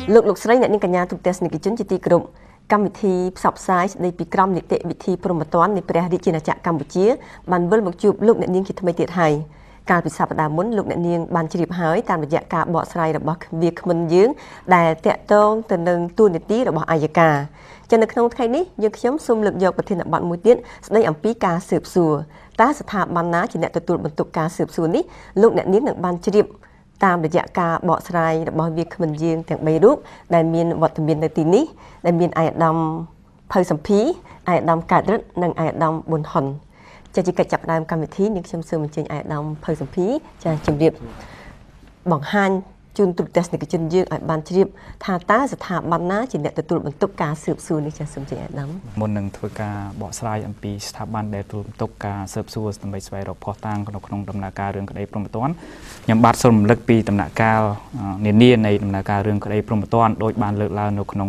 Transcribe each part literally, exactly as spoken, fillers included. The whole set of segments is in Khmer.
លោកលោកស្រីអ្នកនាងកញ្ញាទូទាំងនិកជនជាទីគោរពកម្មវិធីផ្សព្វផ្សាយស្ដីពីក្រមនីតិវិធីព្រហ្មទណ្ឌនៃព្រះរាជាណាចក្រកម្ពុជាបានវិលមកជួបលោកអ្នកនាងជាថ្មីទៀតហើយកាលពីសប្តាហ៍មុនលោកអ្នកនាងបានជ្រាបហើយតាមរយៈការបកស្រាយរបស់វាគ្មិនយើងដែលតាក់ទងទៅនឹងទួលនីតិរបស់អាយកាចឹងនៅក្នុងថ្ងៃនេះយើងខ្ញុំសូមលើកយកប្រធានបទមួយទៀតស្ដីអំពីការស៊ើបសួរតើស្ថាប័នណាជាអ្នកទទួលបន្ទុកការស៊ើបសួរនេះលោកអ្នកនាងនឹងបានជ្រាបតាមរយៈការបកស្រាយរបស់វាគ្មិនយើងទាំងបីរូបដែលមានវត្តមាននៅទីនេះដែលមានអាយដាមភៅសម្ភីអាយដាមកើតរិទ្ធនិងអាយដាមប៊ុនហុនចាជាកិច្ចចាប់ផ្ដើមកម្មវិធីនាងខ្ញុំសូមអញ្ជើញអាយដាមភៅសម្ភីចាជម្រាបបង្ហាញជូនទូរទស្សនិកជនយើងឲ្យបានជ្រាបថាតើស្ថាប័នណាជាអ្នកទទួលបន្ទុកការស៊ើបសួរនេះចាសូមអញ្ជើញអាយដាមមុននឹងធ្វើការបកស្រាយអំពីស្ថាប័នដែលទទួលបន្ទុកការស៊ើបសួរដើម្បីស្វែងរកភស្តុតាងនៅក្នុងដំណើរការរឿងក្តីព្រហ្មទណ្ឌខ្ញុំបាទសូមរំលឹកពីដំណាក់កាលនានានៃដំណើរការរឿងក្តីព្រហ្មទណ្ឌដោយបានលើកឡើងនៅក្នុង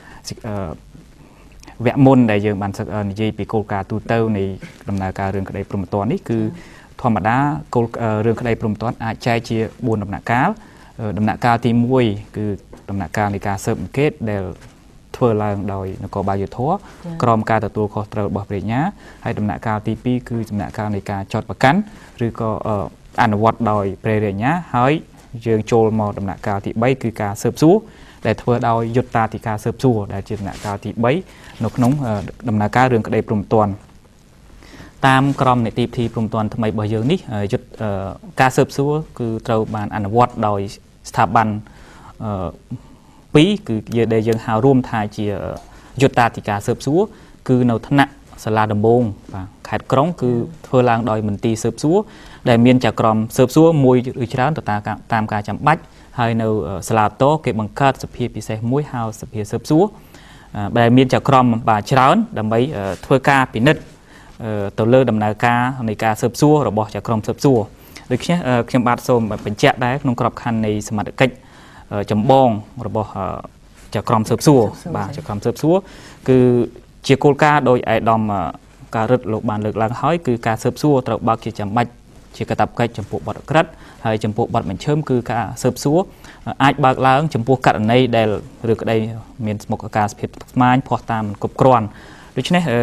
វគ្គមុនដែលយើងបាននិយាយពីគោលការណ៍ទូទៅនៃដំណើរការរឿងក្តីព្រហ្មទណ្ឌនេះគឺធម្មតាគោលរឿងក្តីព្រហ្មទណ្ឌអាចចែកជាបួនដំណាក់កាលដំណាក់កាលទីមួយគឺដំណាក់កាលនៃការស៊ើបអង្កេតដែលធ្វើឡើងដោយនគរបាលយុត្តិធម៌ក្រោមការទទួលខុសត្រូវរបស់ព្រះញ្ញាហើយដំណាក់កាលទីពីរគឺដំណាក់កាលនៃការចោទប្រកាន់ឬក៏អនុវត្តដោយព្រះរាជាហើយយើងចូលមកដំណាក់កាលទីបីគឺការស៊ើបសួរដែលធ្វើដោយយុត្តាធិការស៊ើបសួរដែលជាដំណាក់កាលទីបីនៅក្នុងដំណើរការរឿងក្តីព្រហ្មទណ្ឌតាមក្រមនីតិវិធីព្រហ្មទណ្ឌថ្មីរបស់យើងនេះយុទ្ធការស៊ើបសួរគឺត្រូវបានអនុវត្តដោយស្ថាប័នពីរគឺដែលយើងហៅរួមថាជាយុត្តាធិការស៊ើបសួរគឺនៅថ្នាក់សាលាដំបងបាទខេត្តក្រុងគឺធ្វើឡើងដោយមន្ទីរស៊ើបសួរដែលមានចក្រមស៊ើបសួរមួយឬច្រើនទៅតាមការចាំបាច់ហើយនៅសាលាតគេបង្កើតសភាពិសេសមួយហៅសភាស៊ើបសួរដែលមានចក្រមបាទច្រើនដើម្បីធ្វើការពិនិត្យទៅលើដំណើរការនៃការស៊ើបសួររបស់ចក្រមស៊ើបសួរដូច្នេះខ្ញុំបាទសូមបញ្ជាក់ដែរក្នុងក្របខ័ណ្ឌនៃសមត្ថកិច្ចចម្បងរបស់ចក្រមស៊ើបសួរបាទចក្រមស៊ើបសួរគឺជាគោលការណ៍ដោយឯកឧត្តមការរិទ្ធលោកបានលើកឡើងហើយគឺការស៊ើបសួរត្រូវបើកជាចាំបាច់ជាកាតព្វកិច្ចចំពោះបទក្រិតហើយចំពោះបទបញ្ឈើមគឺការស៊ើបសួរអាចបើកឡើងចំពោះករណីដែលឬក្តីមានស្មុគអាការភាពស្មាញភ័ស្តុតាងមិនគ្រប់គ្រាន់ដូច្នេះអឺ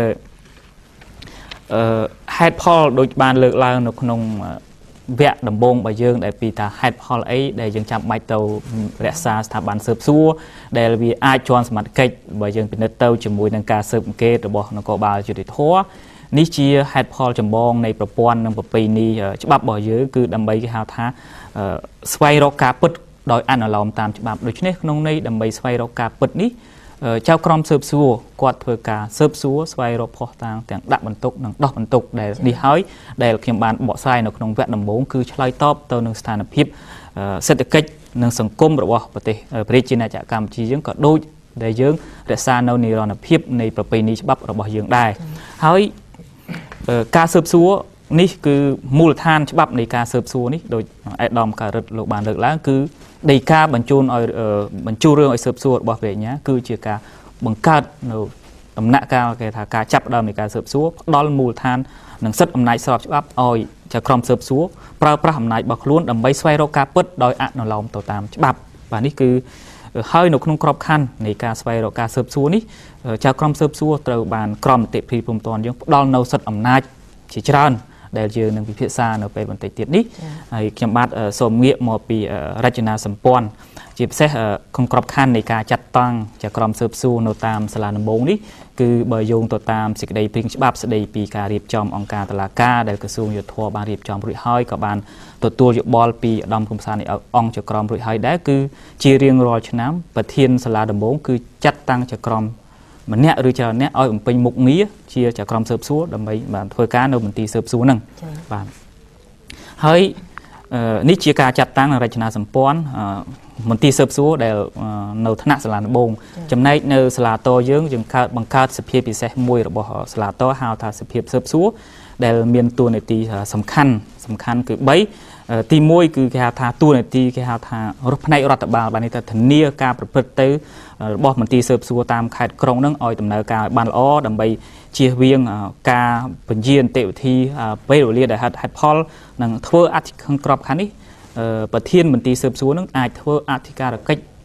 ហេតុផលដូចបានលើកឡើងនៅក្នុងវគ្គដំបូងរបស់យើងដែលពីថាហេតុផលអីដែលយើងចាំបាច់ទៅរក្សាស្ថាប័នស៊ើបសួរដែលវាអាចជន់សមត្ថកិច្ចបើយើងពិនិត្យទៅជាមួយនឹងការស៊ើបអង្កេតរបស់នគរបាលយុត្តិធម៌នេះជាហេតុផលចម្បងនៃប្រព័ន្ធនិងប្រពៃណីច្បាប់របស់យើងគឺដើម្បីគេហៅថាស្វែងរកការពិតដោយអនុលោមតាមច្បាប់ដូច្នេះក្នុងន័យដើម្បីស្វែងរកការពិតនេះចៅក្រមស៊ើបសួរគាត់ធ្វើការស៊ើបសួរស្វែងរកភស្តុតាងទាំងដាក់បន្ទុកនិងដោះបន្ទុកដែលនេះហើយដែលខ្ញុំបានបកស្រាយនៅក្នុងវគ្គដំបូងគឺឆ្លើយតបទៅនឹងស្ថានភាពសេដ្ឋកិច្ចនិងសង្គមរបស់ប្រទេសប្រជាជាតិកម្ពុជាយើងក៏ដូចដែលយើងរក្សានៅនិរន្តរភាពនៃប្រពៃណីច្បាប់របស់យើងដែរហើយការស៊ើបសួរនេះគឺមូលដ្ឋានច្បាប់នៃការស៊ើបសួរនេះដោយឯកឧត្តមការរិទ្ធលោកបានលើកឡើងគឺដីកាបញ្ជូនឲ្យបញ្ជូនរឿងឲ្យស៊ើបសួររបស់ព្រះញ្ញាគឺជាការបង្កើតនៅដំណាក់កាលគេថាការចាប់ផ្ដើមនៃការស៊ើបសួរផ្ដល់មូលដ្ឋាននិងសិទ្ធិអំណាចស្របច្បាប់ឲ្យចៅក្រមស៊ើបសួរប្រើប្រាស់អំណាចរបស់ខ្លួនដើម្បីស្វែងរកការពិតដោយអនុលោមទៅតាមច្បាប់បាទនេះគឺហើយនៅក្នុងក្របខ័ណ្ឌនៃការស្វែងរកការស៊ើបសួរនេះចៅក្រមស៊ើបសួរត្រូវបានក្រមនីតិវិធីព្រហ្មទណ្ឌយើងផ្ដល់នៅសិទ្ធិអំណាចជាច្រើនដែលយើងនឹងពិភាក្សានៅពេលបន្តិចទៀតនេះហើយខ្ញុំបាទសូមងាកមកពីរចនាសម្ព័ន្ធជាពិសេសក្នុងក្របខ័ណ្ឌនៃការចាត់តាំងចក្រមស៊ើបសួរនៅតាមសាលាដំបងនេះគឺបើយោងទៅតាមសេចក្តីព្រាងច្បាប់ស្តីពីការរៀបចំអង្គការតុលាការដែលក្រសួងយុត្តិធម៌បានរៀបចំរួចហើយក៏បានទទួលយោបល់ពីឧត្តមគំសាននៃអង្គចក្រមរួចហើយដែរគឺជារៀងរាល់ឆ្នាំប្រធានសាលាដំបងគឺចាត់តាំងចក្រមម្នាក់ឬច្រើនអ្នកឲ្យបំពេញមុខងារជាចក្រមស៊ើបសួរដើម្បីបានធ្វើការនៅមន្ទីរស៊ើបសួរហ្នឹងបាទហើយនេះជាការចាត់តាំងរចនាសម្ព័ន្ធមន្ទីរស៊ើបសួរដែលនៅថ្នាក់សាលាដំបងចំណែកនៅសាលាតយើងយើងកើតបង្កើតសភាពិសេសមួយរបស់សាលាតហៅថាសភាស៊ើបសួរដែលមានតួនាទីសំខាន់សំខាន់គឺបីទីមួយគឺគេហៅថាតួនាទីគេហៅថារដ្ឋផ្នែករដ្ឋបាលបាននេះថាធានាការប្រព្រឹត្តទៅរបស់មន្ទីរស៊ើបសួរតាមខេត្តក្រុងនឹងឲ្យដំណើរការបានល្អដើម្បីជៀសវាងការបញ្ជានីតិវិធីពេលវេលាដែលហេតុហេតុផលនិងធ្វើអធិការក្របខ័ណ្ឌនេះប្រធានមន្ទីរស៊ើបសួរនឹងអាចធ្វើអធិការកិច្ច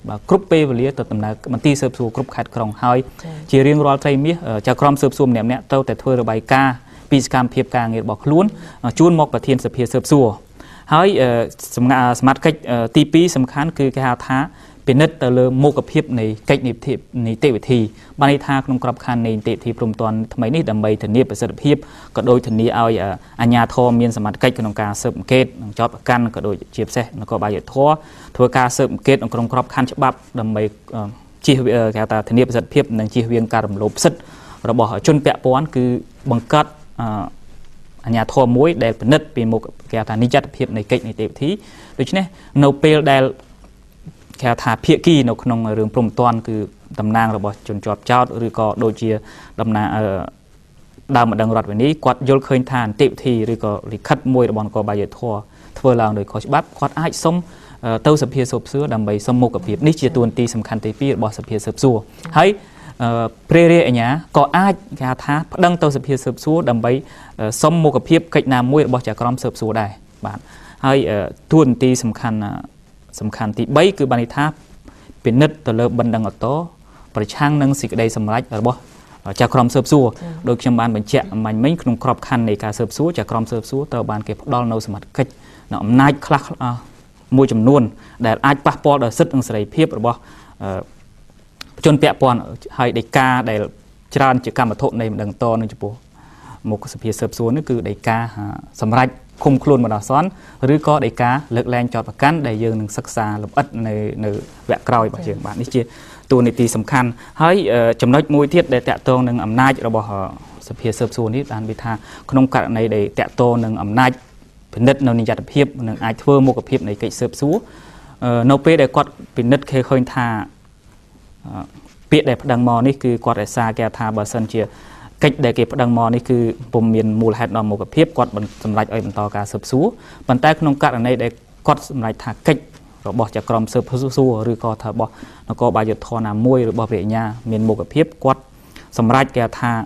và group pe về lý từ tầm nào mình ti sớp xua group khát krong hơi chỉ riêng rồi thay miết cho krom sớp xua ném nè taoแต่thôi rồi bài ca pi scam phiệp ca nghe bọc luôn chuôn mọc và thiên sập hiệp sớp xua hơi smart cách ti pi sầm khánคือcái hào tháเป็นนิดแต่เลยโมกับเพียบในกิจในเทปในเตวิธีบางท่าขนมกรอบคันในเตวิธีปรุงตอนทำไมนี่ดำไปถึงนี้ประสิทธิภาพก็โดยถึงนี้เอาอัญญาทอมีนสมัติกิจขนมการเสริมเกตจอบกันก็โดยเจียบเสแล้วก็ใบหยดทั่วทัวการเสริมเกตขนมกรอบคันฉบับดำไปจีเอแกตาถึงนี้ประสิทธิภาพในจีเวียงการดำลบสิทธิ์เราบอกจนแปะป้อนคือบังคับอัญญาทอมวยได้เป็นนิดเป็นโมกับแกตานิจัดเพียบในกิจในเตวิธีโดยเฉพาะโนเปลได้แค่ทาเพียกี้นกนงเรื่องปรุงตอนคือตำนางเราบอกจนจอบเจ้าหรือก็โดยเชียตำนางดาวมาดังรัดวันนี้กวาดยลเคยทานเตะทีหรือก็ลิคัดมวยระบอนก็ใบยัดทัวทัวลางโดยขอฉบับกวาดไอ้ส้มเต้าสเปียสบเสื้อดำใบส้มโมกับเพียบนี่เชียตัวตีสำคัญตีปีบอสเปียสบซัวให้เปรเรียเนี้ยก็ไอ้แค่ทาดังเต้าสเปียสบซัวดำใบส้มโมกับเพียบกิจนามมวยบอสจากกรมสบซัวได้บ้านให้ตัวตีสำคัญสำคัญที่ใบคือบานิทาเป็นนิดแต่เลิกบันดังอัตโตประช่างนังสิกได้สำรัจหรือบ่จากกรมเสิร์ฟซัวโดยเฉพาะบัญชีมันไม่ขนมครอบคันในการเสิร์ฟซัวจากกรมเสิร์ฟซัวแต่บานเก็บดอลโนสมัติกิจนำนายคลาสมวยจำนวนแต่อาจปะปอดสิทธิ์อังสไรเพียบหรือบ่จนเปียปอนให้ได้กาได้จานจากการมาทดในดังโตนึงจุปมุกสเปียเสิร์ฟซัวนี่คือได้กาสำรัจคุมคลุนมาดอซ้อนหรือก็ได้กาเลิกแรงจอดประกันได้ยืนหนึ่งศึกษาลบอัดในในแวะกรอยแบบเชิงบ้านนี่เชียตัวในตีสำคัญให้จำนวนมวยเทียดได้แตะตัวหนึ่งอำนาจเราบอกสเปียเสิร์ฟซูนี่ด้านวิธาขนมกัดในได้แตะตัวหนึ่งอำนาจเป็นนิดในนิยามเพียบหนึ่งไอเทอร์โมกับเพียบในกิจเสิร์ฟซูโนเป้ได้กอดเป็นนิดเคยเคยทาเปียได้ดังมอนี่คือกอดไอซาแกทาบาสันเชียกิจได้เก็บดังมอนี่คือปุ่มเมียนมูลเหตุนอมกับเพียบกอดบรรสำหรับไอ้บรรทอการเสิร์ฟซูบรรแต่ขนมกัดในได้กอดสำหรับทากิจเราบอกจากกรมเสิร์ฟซูหรือก็ถ้าบอกแล้วก็บายทอนามวยหรือบอกเรียญาเมียนมูกับเพียบกอดสำหรับแกทา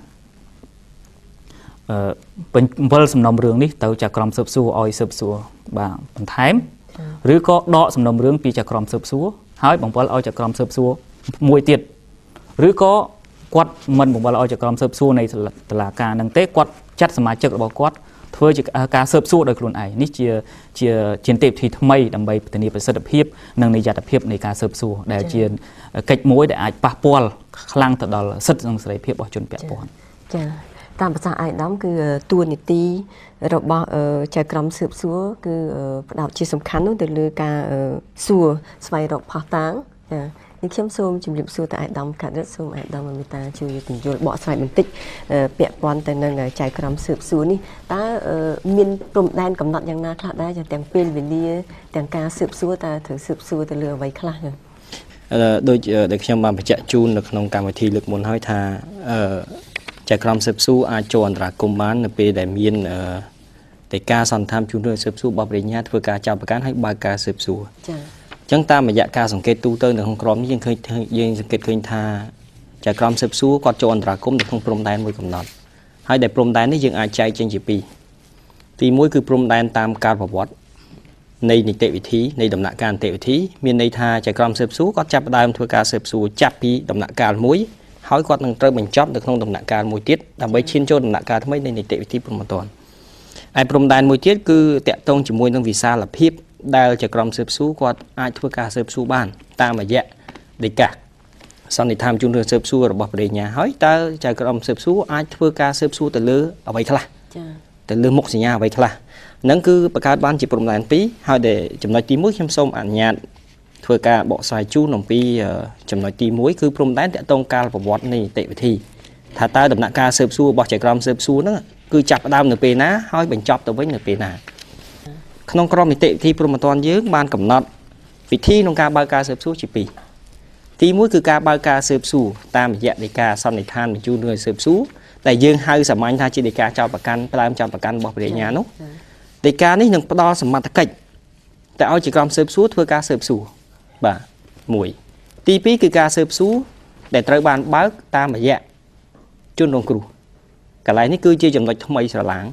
เป็นเวลสำนำเรื่องนี้เต่าจากกรมเสิร์ฟซูออยเสิร์ฟซูบางเป็นไทม์หรือก็ดอสำนำเรื่องปีจากกรมเสิร์ฟซูหายบางเวลเอาจากกรมเสิร์ฟซูมวยเตียดหรือก็กอดมันบางเวลเอาจากกรมเสิร์ฟซูในตลาดการดังเต้กอดจัดสมาชิกบอกกอดเพื่อจะการเสิร์ฟสู้โดยกลุ่มไอ้นี่เชียเชียเชียนเตปที่ทำไมดำไปเป็นนี้เป็นสิทธิภาพนั่งในยาตะเพียบในการเสิร์ฟสู้แต่เชียนกิจมวยแต่อาจปะปอลคลั่งตลอดสิทธิสังเสริมเพียบว่าจนแปะปอนจ้ะตามภาษาไอ้น้ำคือตัวนิตีเราบอกใจกรมเสิร์ฟสู้คือดาวชีสำคัญนั่นแต่เรื่องการสู้สมัยเราผ่าตังนี่เข้มส้มจุ่มลิบสู้แต่ไอ้ดำขัดรถส้มไอ้ดำมันมีตาช่วยถึงโยนบ่อใส่มันติดเปียกปอนแต่นั่งใจกรมสืบสู้นี่ตามีนปรุงแดนกำหนดอย่างน่าคลาดได้จะแต่งเป็นวิลีแต่งการสืบสู้แต่ถือสืบสู้แต่เรือไว้คลาดโดยเด็กเข้มบางประจักษ์จูนในขนมการวิธีเลือกมนห้อยทาใจกรมสืบสู้อาจโจรตรากรมบ้านในปีแต่มีนแต่การสันทามจูนเรือสืบสู้บริญญาเพื่อการจับประกันให้บาการสืบสู้จังตามระยะการสังเกตตู้เตอร์ในของกรมนี่ยังเคยยังสังเกตเคยทาจากกรมสืบสู้ก็โจรตรากรมในของพรมแดนมวยกำหนดให้ได้พรมแดนนี่ยังอาจใจจังจีปีตีมวยคือพรมแดนตามการประวัติในนิเตวิธีในดำหนักการเตวิธีมีในทาจากกรมสืบสู้ก็จับได้เพื่อการสืบสู้จับปีดำหนักการมวยให้ก็ตั้งเติมเป็นจ็อบในของดำหนักการมวยติดทำไปชิ้นโจรดำหนักการทำไมในนิเตวิธีพรมตอนไอ้พรมแดนมวยติดคือแตะตรงจมวยต้องวีซ่าหลับพิบได้จากกรมสืบสู้ก็อาจเพื่อการสืบสู้บ้านตามมาแยะเด็กกะสันนิษฐานจุนเรือสืบสู้ระบบเรียนเฮ้ยแต่จากกรมสืบสู้อาจเพื่อการสืบสู้แต่เลือเอาไว้คลาแต่เลือมกสัญญาไว้คลานั่นคือประกาศบ้านจีบปรมแดนปีให้เด็จำนวนตีมุ้ยเข้มส้มอ่านญาติเพื่อการบอกสายจูนของปีจำนวนตีมุ้ยคือปรมแดนแต่ตรงการประวัติในเตะวิธีถ้าตาดำหนักการสืบสู้บอกจากกรมสืบสู้นั่นคือจับดาวหนึ่งปีนะให้เป็นจ็อบตัวไว้หนึ่งปีนะขนมกรอมเตะที่ปรมตอนเยอะบ้านกับน็อตวิธีในการบาการสืบสู้จีปีทีมุ้ยคือการบาการสืบสู้ตามแยะในการสันนิษฐานเป็นจูนเรือสืบสู้แต่ยังให้สมัยทางจีในการจับประกันปลายจับประกันบอกเรียนญานุในการนี้หนึ่งปอสมัติกิจแต่เอาจีกรมสืบสู้เพื่อการสืบสู้บ่ามวยตีปีคือการสืบสู้แต่ตระบานบ้าตามแยะจุนลงครูกะไรนี่คือจีจำนวนทำไมสลาง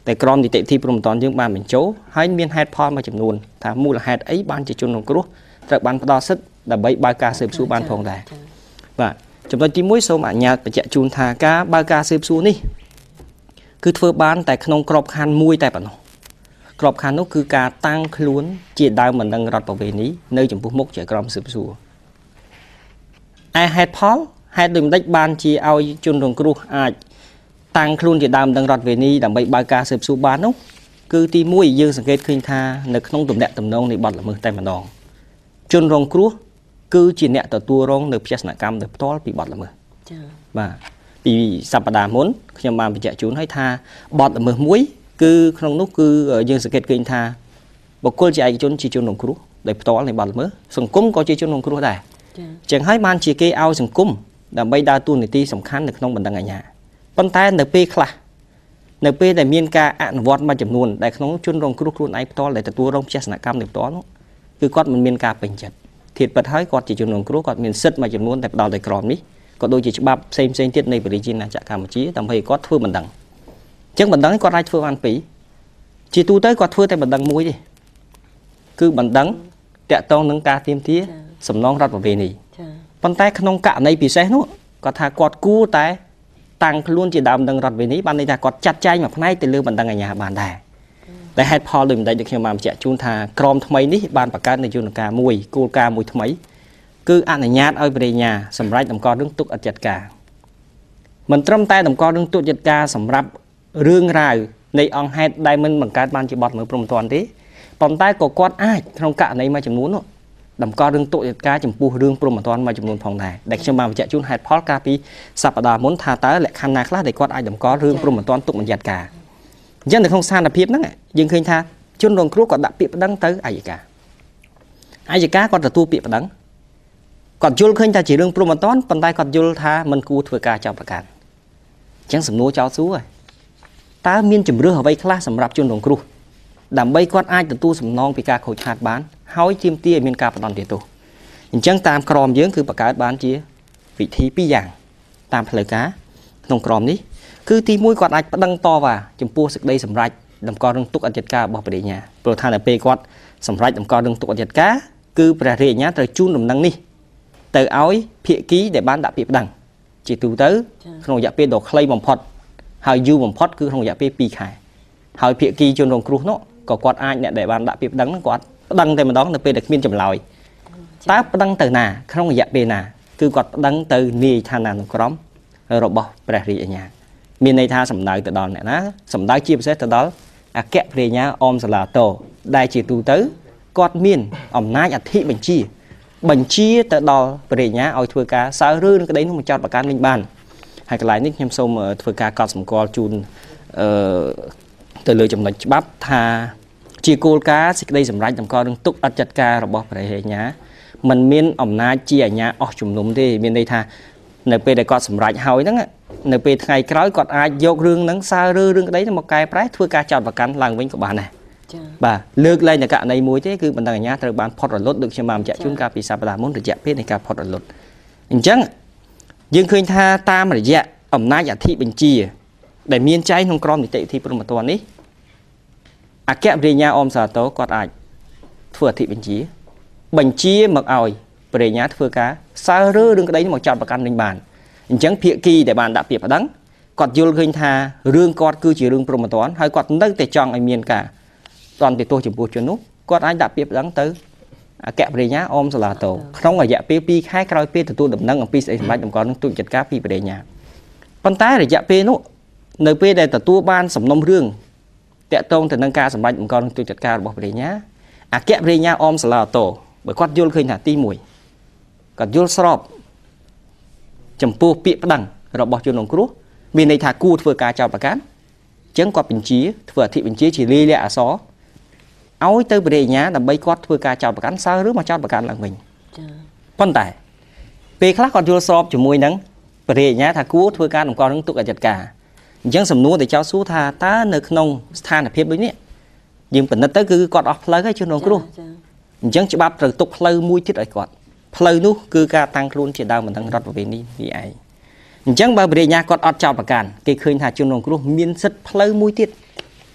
แต่กรมนิติที่ปรมตอนយើងបានបញ្ចូលហើយមានហេតុផលមួយចំនួនថាមូលហេតុអីបានជាជនរងគ្រោះត្រូវបានផ្ដល់សិទ្ធិដើម្បីបើកការស៊ើបសួរបានផងដែរបាទចំណុចទីមួយសូមអនុញ្ញាតបញ្ជាក់ជូនថាការបើកការស៊ើបសួរនេះគឺធ្វើបានតែក្នុងក្របខ័ណ្ឌមួយតែប៉ុណ្ណោះក្របខ័ណ្ឌនោះគឺការតាំងខ្លួនជាដើមបណ្ដឹងរដ្ឋប្រវេណីនៅចំពោះមុខជាក្រុមស៊ើបសួរឯហេតុផលហេតុដូចម្ដេចបានជាឲ្យជនរងគ្រោះអាចតាំងខ្លួនជាដើមបណ្ដឹងរដ្ឋប្រវេណីដើម្បីបើកការស៊ើបសួរបាននោះគឺទីមួយយើងសង្កេតឃើញថានៅក្នុងទំនាក់ទំនងនៃបទល្មើសតែម្ដងជនរងគ្រោះគឺជាអ្នកទទួលរងនៅផ្ទះស្នាក់កម្មដោយផ្ទាល់ពីបទល្មើសចា៎បាទពីសប្តាហ៍មុនខ្ញុំបានបញ្ជាក់ជូនឲ្យថាបទល្មើសមួយគឺក្នុងនោះគឺយើងសង្កេតឃើញថាបុគ្គលជាឯកជនជាជនរងគ្រោះដោយផ្ទាល់នៃបទល្មើសសង្គមក៏ជាជនរងគ្រោះដែរចា៎ចឹងហើយបានជាគេឲ្យសង្គមដើម្បីដើរតួនាទីសំខាន់នៅក្នុងបណ្ដឹងអាជ្ញាប៉ុន្តែនៅពេលខ្លះនៅពេលដែលមានការអនុវត្តមួយចំនួនដែលក្នុងជនរងគ្រោះខ្លួនឯងផ្ទាល់ដែលទទួលរងផ្ទះស្នាក់កម្មដោយផ្ទាល់នោះគឺគាត់មិនមានការពេញចិត្តធៀបពិតហើយគាត់ជាជនរងគ្រោះគាត់មានសិទ្ធិមួយចំនួនតែផ្ដល់ដោយក្រមនេះក៏ដូចជាច្បាប់ផ្សេងផ្សេងទៀតនៃប្រជាណាចក្រកម្ពុជាដើម្បីគាត់ធ្វើបណ្ដឹងអញ្ចឹងបណ្ដឹងគាត់អាចធ្វើបានពីរជាទូទៅគាត់ធ្វើតែបណ្ដឹងមួយទេគឺបណ្ដឹងតាក់ទងនឹងការទាមទារសំណងរដ្ឋប្រវេណីប៉ុន្តែក្នុងករណីពិសេសនោះគាត់ថាគាត់គួរតែតាំងខ្លួនជាដើមបណ្ដឹងរដ្ឋប្រវេណីបានន័យថាគាត់ចាត់ចែងមួយផ្នែកទៅលើបណ្ដឹងអាជ្ញាបានដែរតែហេតុផលដូចម្ដេចដូចខ្ញុំបានបញ្ជាក់ជូនថាក្រមថ្មីនេះបានបង្កើតនៅយន្តការមួយគោលការណ៍មួយថ្មីគឺអនុញ្ញាតឲ្យបរិញ្ញាសម្រាប់តម្កល់រឿងទុកអត្យការមិនត្រឹមតែតម្កល់រឿងទុកអត្យការសម្រាប់រឿងរ៉ាវនៃអង្គហេតុដែលមិនបង្កើតបានជាបទល្មើសព្រហ្មទណ្ឌទេប៉ុន្តែក៏គាត់អាចក្នុងករណីមួយចំនួននោះតម្កល់រឿងទុកអត្យការចំពោះរឿងព្រហ្មទណ្ឌមួយចំនួនផងដែរដែលខ្ញុំបានបញ្ជាក់ជូនហេតុផលកាលពីសប្តាហ៍មុនថាតើលក្ខខណ្ឌណាខ្លះដែលគាត់អាចតម្កល់រឿងព្រហ្មទណ្ឌទុកបញ្ញត្តិការអញ្ចឹងនៅក្នុងស្ថានភាពហ្នឹងយើងឃើញថាជនរងគ្រោះគាត់ដាក់ពាក្យប្តឹងទៅអัยការអัยការគាត់ទទួលពាក្យប្តឹងគាត់យល់ឃើញថាជារឿងព្រហ្មទណ្ឌប៉ុន្តែគាត់យល់ថាមិនគួរធ្វើការចោទប្រកាន់អញ្ចឹងសំណួរចោទសួរហើយតើមានជំរឿសអ្វីខ្លះសម្រាប់ជនរងគ្រោះដើម្បីគាត់អាចទទួលសំណងពីការខូចខាតបានហើយទាមទារឲ្យមានការផ្តន្ទាទោសអញ្ចឹងតាមក្រមយើងគឺបង្កើតបានជាវិធីពីរយ៉ាងតាមផ្លូវការក្នុងក្រមនេះគឺទីមួយគាត់អាចប្តឹងតវ៉ាចំពោះសេចក្តីសម្រេចតម្កល់រឿងទុកអត្យការរបស់បរិញ្ញាព្រោះថានៅពេលគាត់សម្រេចតម្កល់រឿងទុកអត្យការគឺព្រះរាជអាជ្ញាត្រូវជូនដំណឹងនេះទៅឲ្យភាគីដែលបានដាក់ពាក្យប្តឹងជាទូទៅក្នុងរយៈពេលដ៏ខ្លីបំផុតហើយយូរបំផុតគឺក្នុងរយៈពេលពីរខែហើយភាគីជនរងគ្រោះនោះក៏គាត់អាចអ្នកដែលបានដាក់ពាក្យប្តឹងហ្នឹងគាត់ប្តឹងតែម្ដងនៅពេលដែលគ្មានចម្លើយតើប្តឹងទៅណាក្នុងរយៈពេលណាគឺគាត់ប្តឹងទៅនាយឋានានុក្រមរបស់ព្រះរាជអាជ្ញាមានន័យថាសម្ដៅទៅដល់អ្នកណាសម្ដៅជាពិសេសទៅដល់អគ្គព្រះញ្ញាអមសាឡាតោដែលជាទូទៅគាត់មានអំណាចអធិបញ្ជាបញ្ជាទៅដល់ព្រះរាជអាជ្ញាឲ្យធ្វើការសើរឿងក្តីនោះមកចោទប្រកាន់វិញបានហើយកន្លែងនេះខ្ញុំសូមធ្វើការកត់សម្គាល់ជូនអឺទៅលើចំណុចច្បាប់ថាជាគោលការណ៍សេចក្តីសម្រេចតម្កល់រឿងទុកអត្យការរបស់ព្រះរាជអាជ្ញាมันមានអំណាចជាអាជ្ញាអស់ជំនុំទេមានន័យថានៅពេលដែលគាត់សម្រេចហើយហ្នឹងនៅពេលថ្ងៃក្រោយគាត់អាចយករឿងហ្នឹងសើរឿងរឿងក្តីមកកែប្រែធ្វើការចោទប្រកាន់ឡើងវិញក៏បានដែរចា៎បាទលើកលែងតែករណីមួយទេគឺបណ្ដឹងអាជ្ញាត្រូវបានផុតរលត់ដូចខ្ញុំបានបញ្ជាក់ជូនកាលពីសប្តាហ៍មុនរយៈពេលនៃការផុតរលត់អញ្ចឹងយើងឃើញថាតាមរយៈអំណាចអធិបញ្ជាដែលមានចែងក្នុងក្រមនីតិវិធីព្រហ្មទណ្ឌនេះអគ្គព្រះញ្ញាអមសាតោគាត់អាចធ្វើអធិបញ្ជាបញ្ជាមកឲ្យព្រះញ្ញាធ្វើការសើរើរឿងក្តីមកចោទប្រកាន់វិញបានអញ្ចឹងភាគីដែលបានដាក់ពាក្យប្តឹងគាត់យល់ឃើញថារឿងគាត់គឺជារឿងព្រហ្មទណ្ឌហើយគាត់នៅតែចង់ឲ្យមានការតន្តិទោសចំពោះជននោះគាត់អាចដាក់ពាក្យប្តឹងទៅអគ្គព្រះញ្ញាអមសាឡាតោក្នុងរយៈពេលពីរខែក្រោយពេលទទួលដំណឹងអំពីសេចក្តីសម្រេចតម្កល់នឹងទុកចិត្តការពីព្រះរាជអាជ្ញាប៉ុន្តែរយៈពេលនោះនៅពេលដែលទទួលបានសំណុំរឿងតាក់ទងទៅនឹងការសម្រេចតម្កល់នឹងទុកចិត្តការរបស់ព្រះរាជអាជ្ញាអគ្គព្រះរាជអាជ្ញាអមសាឡាតោបើគាត់យល់ឃើញថាទីមួយគាត់យល់ស្របចំពោះពាក្យប្តឹងរបស់ជនរងគ្រោះមានន័យថាគួរធ្វើការចោទប្រកាន់អញ្ចឹងគាត់បញ្ជាធ្វើអធិបញ្ជាជាលាយលក្ខណ៍អក្សរឲ្យទៅព្រះរាជអាជ្ញាដើម្បីគាត់ធ្វើការចោទប្រកាន់សើឬមកចោទប្រកាន់ឡើងវិញចា៎ប៉ុន្តែពេលខ្លះគាត់យល់ស្របជាមួយនឹងព្រះរាជអាជ្ញាថាគួរធ្វើការតម្កល់នឹងទុកអត្យការអញ្ចឹងសំណួរដែលចោទសួរថាតើនៅក្នុងស្ថានភាពដូចនេះយើងពិនិត្យទៅគឺគាត់អស់ផ្លូវហើយជនរងគ្រោះអញ្ចឹងច្បាប់ត្រូវទុកផ្លូវមួយទៀតឲ្យគាត់ផ្លូវនោះគឺការតាំងខ្លួនជាដើមបណ្ដឹងរដ្ឋប្រវេណីនេះឯងអញ្ចឹងបើព្រះរាជអាជ្ញាគាត់អត់ចោទប្រកាន់គេឃើញថាជនរងគ្រោះមានសិទ្ធិផ្លូវមួយទៀត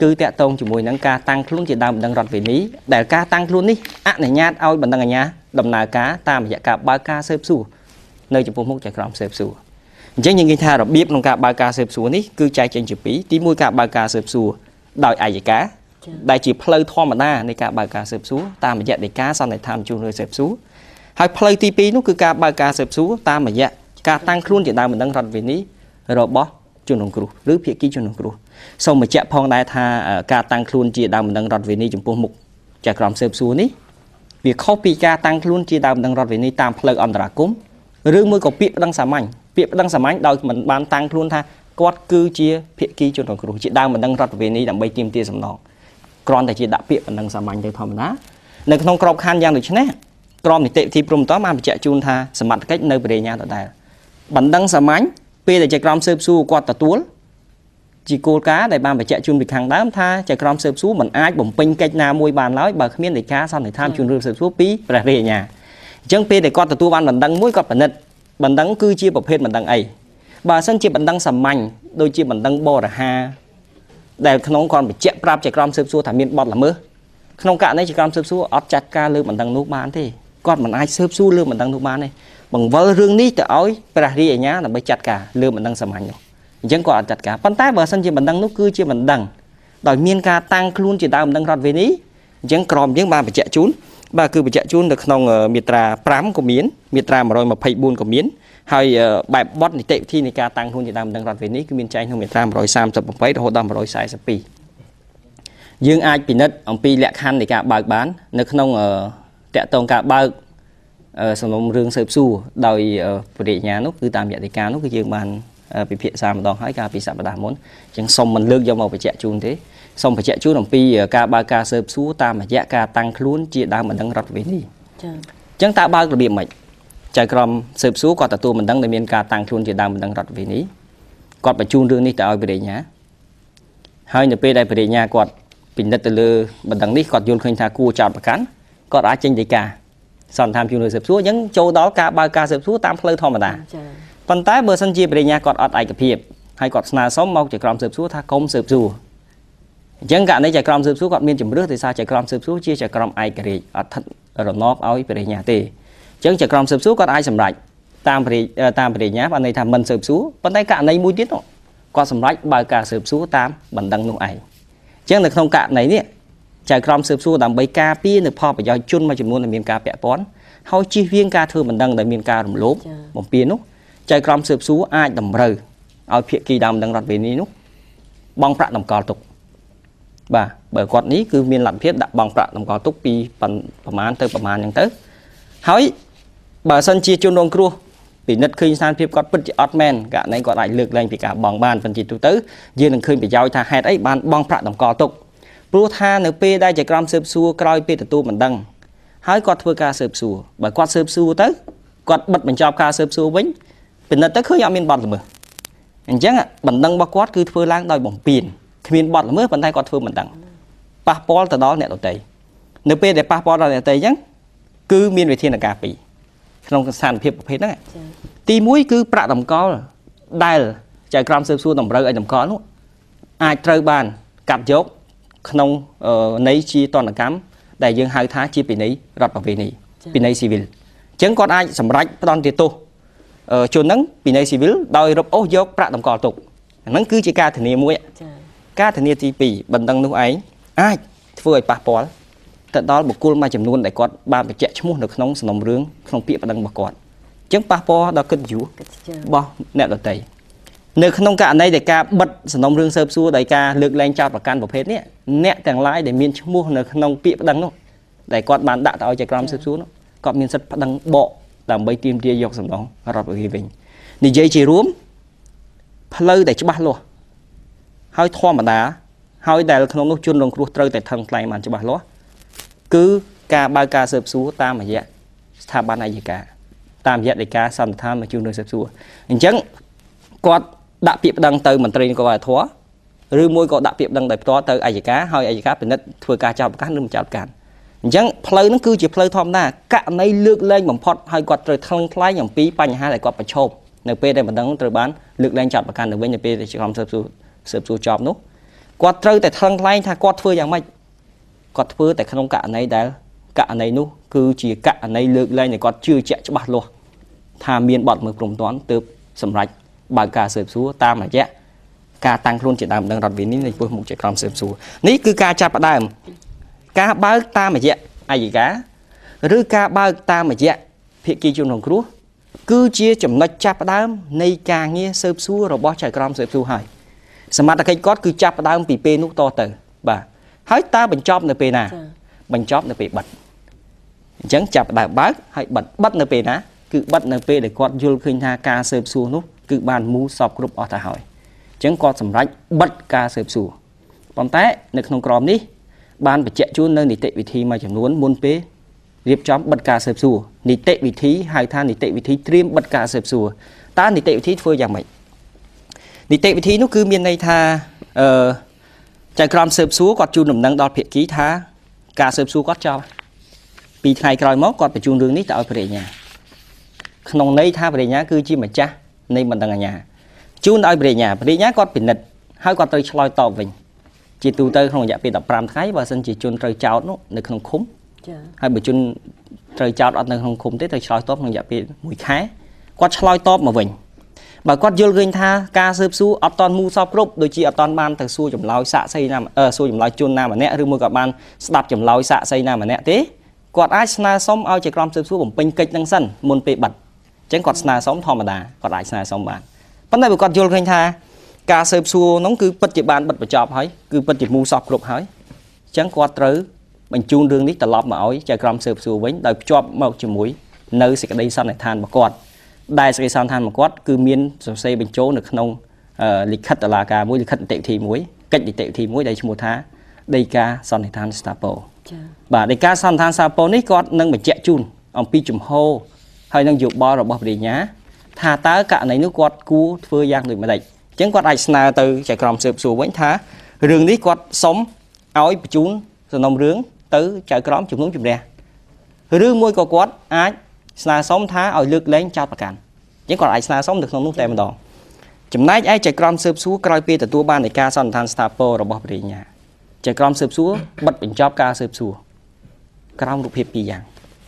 cứ tẹt tông chỉ mùi nắng ca tăng luôn chỉ đào đang rọt về ní để ca tăng luôn đi ạ này nhát ao bằng đằng nhà đầm nà cá tam dạ cả ba ca xếp xù nơi chụp mốc chạy còng xếp xù chứ những người ta đã biết trong cả ba ca xếp xù ní cứ chạy trên chụp bí tí mùi cả ba ca xếp xù đòi ai vậy cá đại chỉ play thom mà naในcả ba ca xếp xù tam dạ để cá sau này tham chung nơi xếp xù hay play tp nó cứ cả ba ca xếp xù tam mà dạ ca tăng luôn chỉ đào mình đang rọt về ní rồi bỏ chôn đồng cừuหรือเพียกี้ชนđồng cừu xong mà chạy phong đại tha ca tăng luôn chỉ đào mình đang rọt về ní chụp mục chạy còng xếp xù ní việc copy ca tăng luôn chỉ đào mình đang rọt về ní tam play on ra cúm rương môi có piệp đang sắm ảnh piệp đang sắm ảnh đòi mình ban tăng luôn tha quát cư chia phía kia cho nó cũng chỉ đang mình đang rọt về ní đầm bay tim tia sầm nòng còn tại chỉ đã piệp mình đang sắm ảnh để thầm đá nơi không crop khan giang được chứ nè còn thì tệ thì prom tó mà chạy chun tha sắm mặt cách nơi về nhà tại đây mình đang sắm ảnh pe để chạy crom xếp xu quát tạt tuốt chỉ cô cá để ban phải chạy chun bị hàng đám tha chạy crom xếp xu mình ai bổng pin cách nào môi bàn nói bà miếng để cá xong để tham chun rương xếp xu pí về về nhà chẳng pe để con tạt tu ban mình đang mũi con bản nứt mình đang cư chia bậc hết mình đang ấy bà sân chia mình đang sầm mảnh đôi chia mình đang bò là ha để không còn bị chạy prap chạy crom xếp xu thả miên bọt là mưa không cả đấy chạy crom xếp xu ót chặt ca lư mình đang núp bán thế con mình ai xếp xu lư mình đang núp bán này bằng vỡ rương ní tự ối ra đi ở nhá là mới chặt cả lừa mình đang sầm hành rồi chẳng còn chặt cả pan tay bờ sân chỉ mình đang nút cư chỉ mình đằng đòi miên ca tăng luôn chỉ đào mình đang rọt về ní chẳng còn những ba phải chạy trốn ba cứ phải chạy trốn được không miệt trà pram của miến miệt trà mà rồi mà phải buôn của miến hay bài bot này tệ thi này ca tăng luôn chỉ đào mình đang rọt về ní cứ miên chạy không miệt trà mà rồi sam tập mấy rồi đâm mà rồi sai sập pi dương ai bị nứt ông pi lẹ khăn để cả bài bán nếu không ở tẹt tông cả baสำนวนเรื่องเสพสู้โดยประเด็นนี้นุคือตามอย่างที่การนุคือยังมันไปเพียรสามดองให้การปีศาจประดาม้วนจังสมมันเลือกยอมเอาไปแจกจูนthếสมไปแจกจูนของปีการบาการเสพสู้ตามอย่างการตั้งคลุ้นจีดาวมันดังรัดเวนีจังตาบ้าระเบียบใหม่ใจกรมเสพสู้ก่อนแต่ตัวมันดังในเมียนการตั้งคลุ้นจีดาวมันดังรัดเวนีก่อนไปจูนเรื่องนี้แต่เอาประเด็นนี้ให้ในปีใดประเด็นนี้ก่อนปิ่นดัตเตอร์มันดังนี้ก่อนโยนขึ้นทากูจับประกันก่อนอาจจะใจกาสอนทำชิวเลยเสพสู้ยังโจดอลกาบาการเสพสู้ตามเพลย์ธรรมดาปันท้ายเบอร์สัญจีปริญญากอดอดไอกับเพียบให้กอดสนาซ้อมเมาจากกรมเสพสู้ท่ากรมเสพสู้ยังการในจากกรมเสพสู้กอดมีนจำเรื่องที่ซาจากกรมเสพสู้ชี้จากกรมไอกระดิ่งอดทัดรอนอกเอาปริญญาเตยังจากกรมเสพสู้กอดไอสำหรับตามปริตามปริญญาปันในทำมันเสพสู้ปันท้ายการในมุ้ยติดเนาะกอดสำหรับบาการเสพสู้ตามบันดังนุ่งไอยังในโครงการไหนเนี่ยจากกรมเสพสู้ดำใบกาปีหนึ่งพอไปย่อยจุนมาจำนวนในเมียนกาแปะป้อนเขาชีเวียงกาเธอมันดังแต่เมียนการลบบ่มเปียนุใจกรมเสพสู้อาจดำเรือเอาเพียกีดำดังรัดเวนี้นุบองประดำกอตุกบ่าเบอร์กอดนี้คือเมียนหลังเพียดับบองประดำกอตุกปีประมาณเติมประมาณอย่างเติมเฮ้ยเบอร์สันจีจุนดงครัวปีนัดคืนสานเพียบกอดปิดออดแมนกะในกอดไหลเลือกแรงปีกาบองบ้านเป็นจีตุเตอร์ยืนหนึ่งคืนไปยาวทาแฮดไอ้บ้านบองประดำกอตุกปลูกทาเนื้อเปได้ใจกรมเสพสู้กลอยเปตัวมันดังให้กอดเพื่อการเสพสู้แบบกอดเสพสู้เต้กอดบัดมันชอบการเสพสู้วิ่งเป็นนั่นเต้เคยเอาเมียนบอลหรือเปล่าอย่างเช่นอ่ะบันดังบักกอดคือเพื่อล้างโดยบ่มปีนเมียนบอลหรือเมื่อบันไดกอดเพื่อมันดังปะปอลแต่ดอกเนี่ยตัวเตยเนื้อเปได้ปะปอลเราเนี่ยเตยยังคือเมียนวิธีในการปีขนมสารเพียบประเภทนั่นตีมุ้ยคือประดำกอได้ใจกรมเสพสู้ดำเรือไอ้ดำกอนู้ไอ้เตยบานกัดยกขนมในชีตอนกรรมแต่ยังหายท้าชีปีนี้รัฐประเวณีปีนี้ซีวิลจังก่อนไอ้สำรักตอนเดียวตัวจนนั้นปีนี้ซีวิลโดยรับโอ้ยกประดำกอตกนั่นคือจีการถึงนี้มุ้ยการถึงนี้จีปีบันดังนู้ไอ้ไอ้เฟื่อยปะปอลแต่ตอนบุกกุลมาจำนวนแต่กอดบานไปแจกชั่วโมงในขนมสนมเรื่องขนมเปียบันดังบักกอดจังปะปอดอกขึ้นอยู่บ่แนวตัวเตยในขนมกะในแต่การบัดสนมเรื่องเสิร์ฟสู้แต่การเลือกแรงจับประกันประเภทนี้แน่แต่งลายแต่มีชั่วโมงในขนมเปียดังนู้แต่กอดบานด่าเอาใจกรมเสิร์ฟสู้นู้ก็มีสัตว์ดังเบาแต่ใบเตรียมเดียยกสมองรับไปวิ่งนี่ใจจีรุ่มพลอยแต่ฉบับล้อให้ทอมันด่าให้แต่ขนมนู้จุนลงครัวเตยแต่ทางไกลมันฉบับล้อคือการบาการเสิร์ฟสู้ตามมาเยอะสถาบันอะไรกันตามเยอะในการสัมทานมาจุนโดยเสิร์ฟสู้อย่างเช่นกอดดับเปียบดังเตยมันเตยก็ว่าทัวหรือมวยก็ดับเปียบดังแต่ตัวเตยไอ้ยี่ก้าให้ไอ้ยี่ก้าเป็นนักทัวร์การจับการนึกจับการยังเพลย์นั่นคือจีเพลย์ทอมหน้ากะในเลือกเล่นแบบพอดให้กอดเตยทั้งคล้ายอย่างปีปัญหาแต่กอดประชมในเป้ได้มันดังเตยบ้านเลือกเล่นจับการในเว้นในเป้ได้ความเสิร์ฟสู้เสิร์ฟสู้จอบนู้ก quạt trâu tại thằng lanh thà quạt phơi dạng mày quạt phơi tại không cả này đã cả này nu cứ chỉ cả này lược lên này quạt chưa chạy cho bạc luôn thà miền bọt mực trồng toán từ sầm rạch bà cả sợp xuống tam là chết ca tăng luôn chỉ làm đang đặt vị ní với một chiếc con sợp xuống ní cứ ca chạp đài ca bao ta mà chết ai gì cả rư ca bao ta mà chết phía kia chung đồng cú cứ chia chấm nói chạp đám nay ca nghe sợp xuống rồi bỏ chạy con sợp xuống hỏi sầm mặt cái cốt cứ chạp đám bị pê nút to từ bà hỏi ta bình chóp nơi pê nà bình chóp nơi pê bật chẳng chạp đài bác hay bật bắt nơi pê ná cứ bắt nơi pê để con vô khinh tha ca sợp xuống nút cứ bàn mũ sọc group ở ta hỏi chẳng có sầm rách bắt ca sợp xuống còn té nơi không còm đi ban phải chạy chuôn nơi nị tệ vị thi mà chẳng muốn muốn pê riệp chóm bắt ca sợp xuống nị tệ vị thí hai than nị tệ vị thí trim bắt ca sợp xuống ta nị tệ vị thí phơi dạng mày nị tệ vị thí nó cứ miền này tha chạy còm sợp xuống quạt chuôn nằm năng đo phiệt ký tha ca sợp xuống quát cho vì ngày còi móc quạt phải chuôn đường nít tạo về nhà không này tha về nhà cứ chi mà cha nên mình đang ở nhà chú nói về nhà về nhà con bình định hai con tôi lôi tàu mình chỉ tu tới không dạ bị tập làm thái và xin chỉ chun trời cháo nó được không khúng hai bữa chun trời cháo ở nơi không khúng tới trời lôi top không dạ bị mùi khái con lôi top mà mình bà con vô gây tha ca sớp su ở toàn mu sau group đôi chi ở toàn ban từ xu chấm lôi xạ xây nam ờ xu chấm lôi chun nam mà nè rồi mua cả ban đạp chấm lôi xạ xây nam mà nè thế còn ai na sống ao chạy con sớp su bổng pin kịch năng sân môn pe bật chẳng còn na sống thò mà đà còn ai na sống bạn vấn đề của con vô khanh tha ca sớp xua nóng cứ bật chỉ bàn bật vào chọp hỏi cứ bật chỉ mua sọc lục hỏi chẳng qua trứ mình chuông đường đi tờ lọp mà ỏi chạy crom sớp xua với đời chọp một chỉ mũi nơi sẽ đây sau này than mà quạt đai sẽ sau than mà quạt cứ miên rồi xây bên chỗ được nông lịch khất là ca mũi lịch khất tệ thì mũi cách để tệ thì mũi đây một tháng đây ca sau này than stapo bà đây ca sau than stapo này con nâng mình chạy chun ông pi chùm hô hay nâng dụng bo rồi bỏ về nhá thà tá cả này nước quạt cú phơi giang người mà đây chẳng quạt ai sna từ chạy còm sụp sù vẫn thá rừng đi quạt sống áo chún rồi nông rướng tới chạy còm chụp núng chụp đè rừng môi có quạt ai sna sống thá ỏi lược lên chào bạc cản chẳng còn ai sna sống được nông nút tem đỏ chấm nái ai chạy còm sụp sù coi pi từ tua ban để ca son than stapo rồi bỏ về nhà chạy còm sụp sù bật bình chóp ca sụp sù còm lục hiệp kỳ giang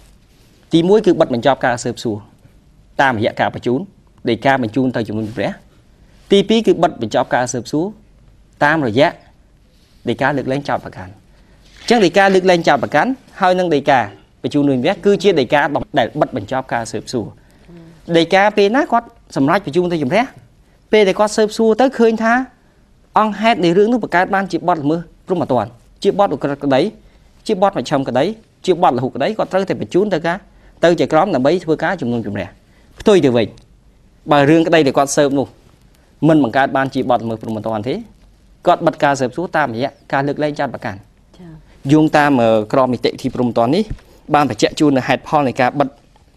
tí mũi cứ bật bình chóp ca sụp sù ta mà dạ cả bà chún để ca mình chun thời chúng mình rẽ tí phí cứ bật mình cho ca sớp xuống tam rồi giá để ca được lên chào bà cắn chẳng để ca được lên chào bà cắn hơi nâng để ca bà chun mình rẽ cứ chia để ca để bật mình cho ca sớp xuống để ca pê nát quát sầm rách bà chun thời chúng rẽ pê để quát sớp xuống tới khơi tha ông hết để rưỡng nước bà ca ban chịu bọt mưa lúc mà toàn chịu bọt được cái đấy chịu bọt mà trong cái đấy chịu bọt là hụt cái đấy còn tới thì bà chun tới cá tới chạy cóm là mấy thưa cá chúng mình chúng rẽ tôi từ vậy bà riêng cái đây để con sớm luôn mình bằng ca ban chỉ bọt mực một toàn thế con bật ca sớm xuống ta mà ca lực lên chặt bạc cản dùng ta mà crom bị tệ thì prom toàn ní ban phải chạy chun là hạt pon này ca bật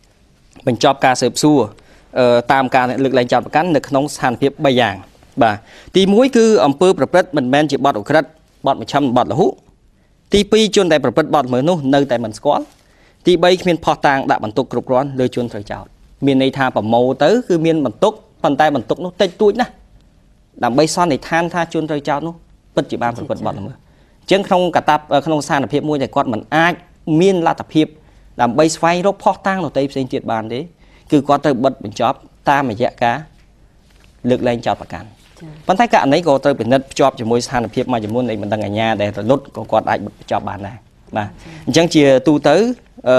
mình cho ca sớm xua tam ca lực lên chặt bạc cản lực nóng sàn phía bay vàng bà tí muối cứ ẩm pơ bật mình men chỉ bọt ở khất bọt một trăm bọt là hú tí pi chun tại bật bọt mới nô nơi tại mình squat tí bay miền phò tàng đã bằng tục rục rón lơi chun thời chào miền này tha bằng màu tới cứ miền bằng túc phần tay bằng túc nó tê túi nè làm bay son này than tha chôn rơi cháo nó bất chỉ ban phần vật bọt mà chứ không cả tập không san là phiệp môi này con mình ai miền là tập hiệp làm bay xoay rốt phó tang nó tây trên triệt bàn đấy cứ có tới bật mình chóp ta mà dạ cá lực lên chọt bạc cản phần tay cạn đấy có tới biển đất chọp chỉ môi san là phiệp mà chỉ muốn này mình đang ở nhà để lót có con ai bật chọp bàn này mà chẳng chỉ tu tới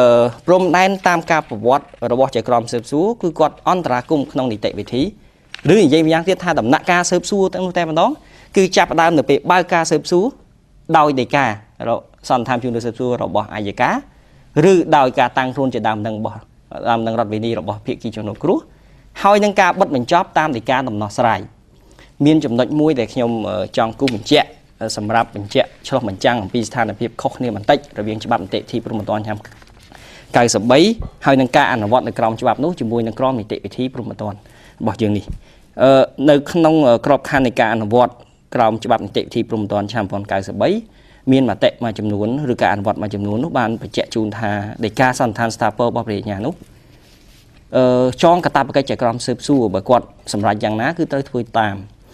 prom đan tam ca bọt rồi bọt chạy crom sớp xuống cứ quạt on tra cung không đi tệ vị thí rưỡi dây miếng tiết tha đầm nạ ca sớp xuống tăng tem đó cứ chạp đam được bị ba ca sớp xuống đòi để ca rồi son tham chung được sớp xuống rồi bỏ ai về cá rưỡi đòi ca tăng luôn chỉ đam đang bỏ đam đang rọt về đi rồi bỏ việc gì cho nó cú hai nâng ca bất mình chóp tam để ca đầm nó sài miên chấm nội mũi để nhom trong cung mình chẹ sầm rạp mình chẹ cho mình trăng pi than là phiệp khóc nên mình tách rồi viên cho bạn tệ thì một toàn nhầm cài sập bấy hơi nâng ca ăn vọt được còng cho bạn nút chỉ mùi nâng crom thì tệ thì một toàn bỏ trường đi nơi không crop khan này ca ăn vọt còng cho bạn tệ thì một toàn chạm còn cài sập bấy miên mà tệ mà chấm nuốn rồi ca ăn vọt mà chấm nuốn lúc ban phải chẹ chun thà để ca san than stapper bọc để nhà nút cho cả tập cái chạy crom sập su bởi quạt sầm rạch giang ná cứ tới thui tàm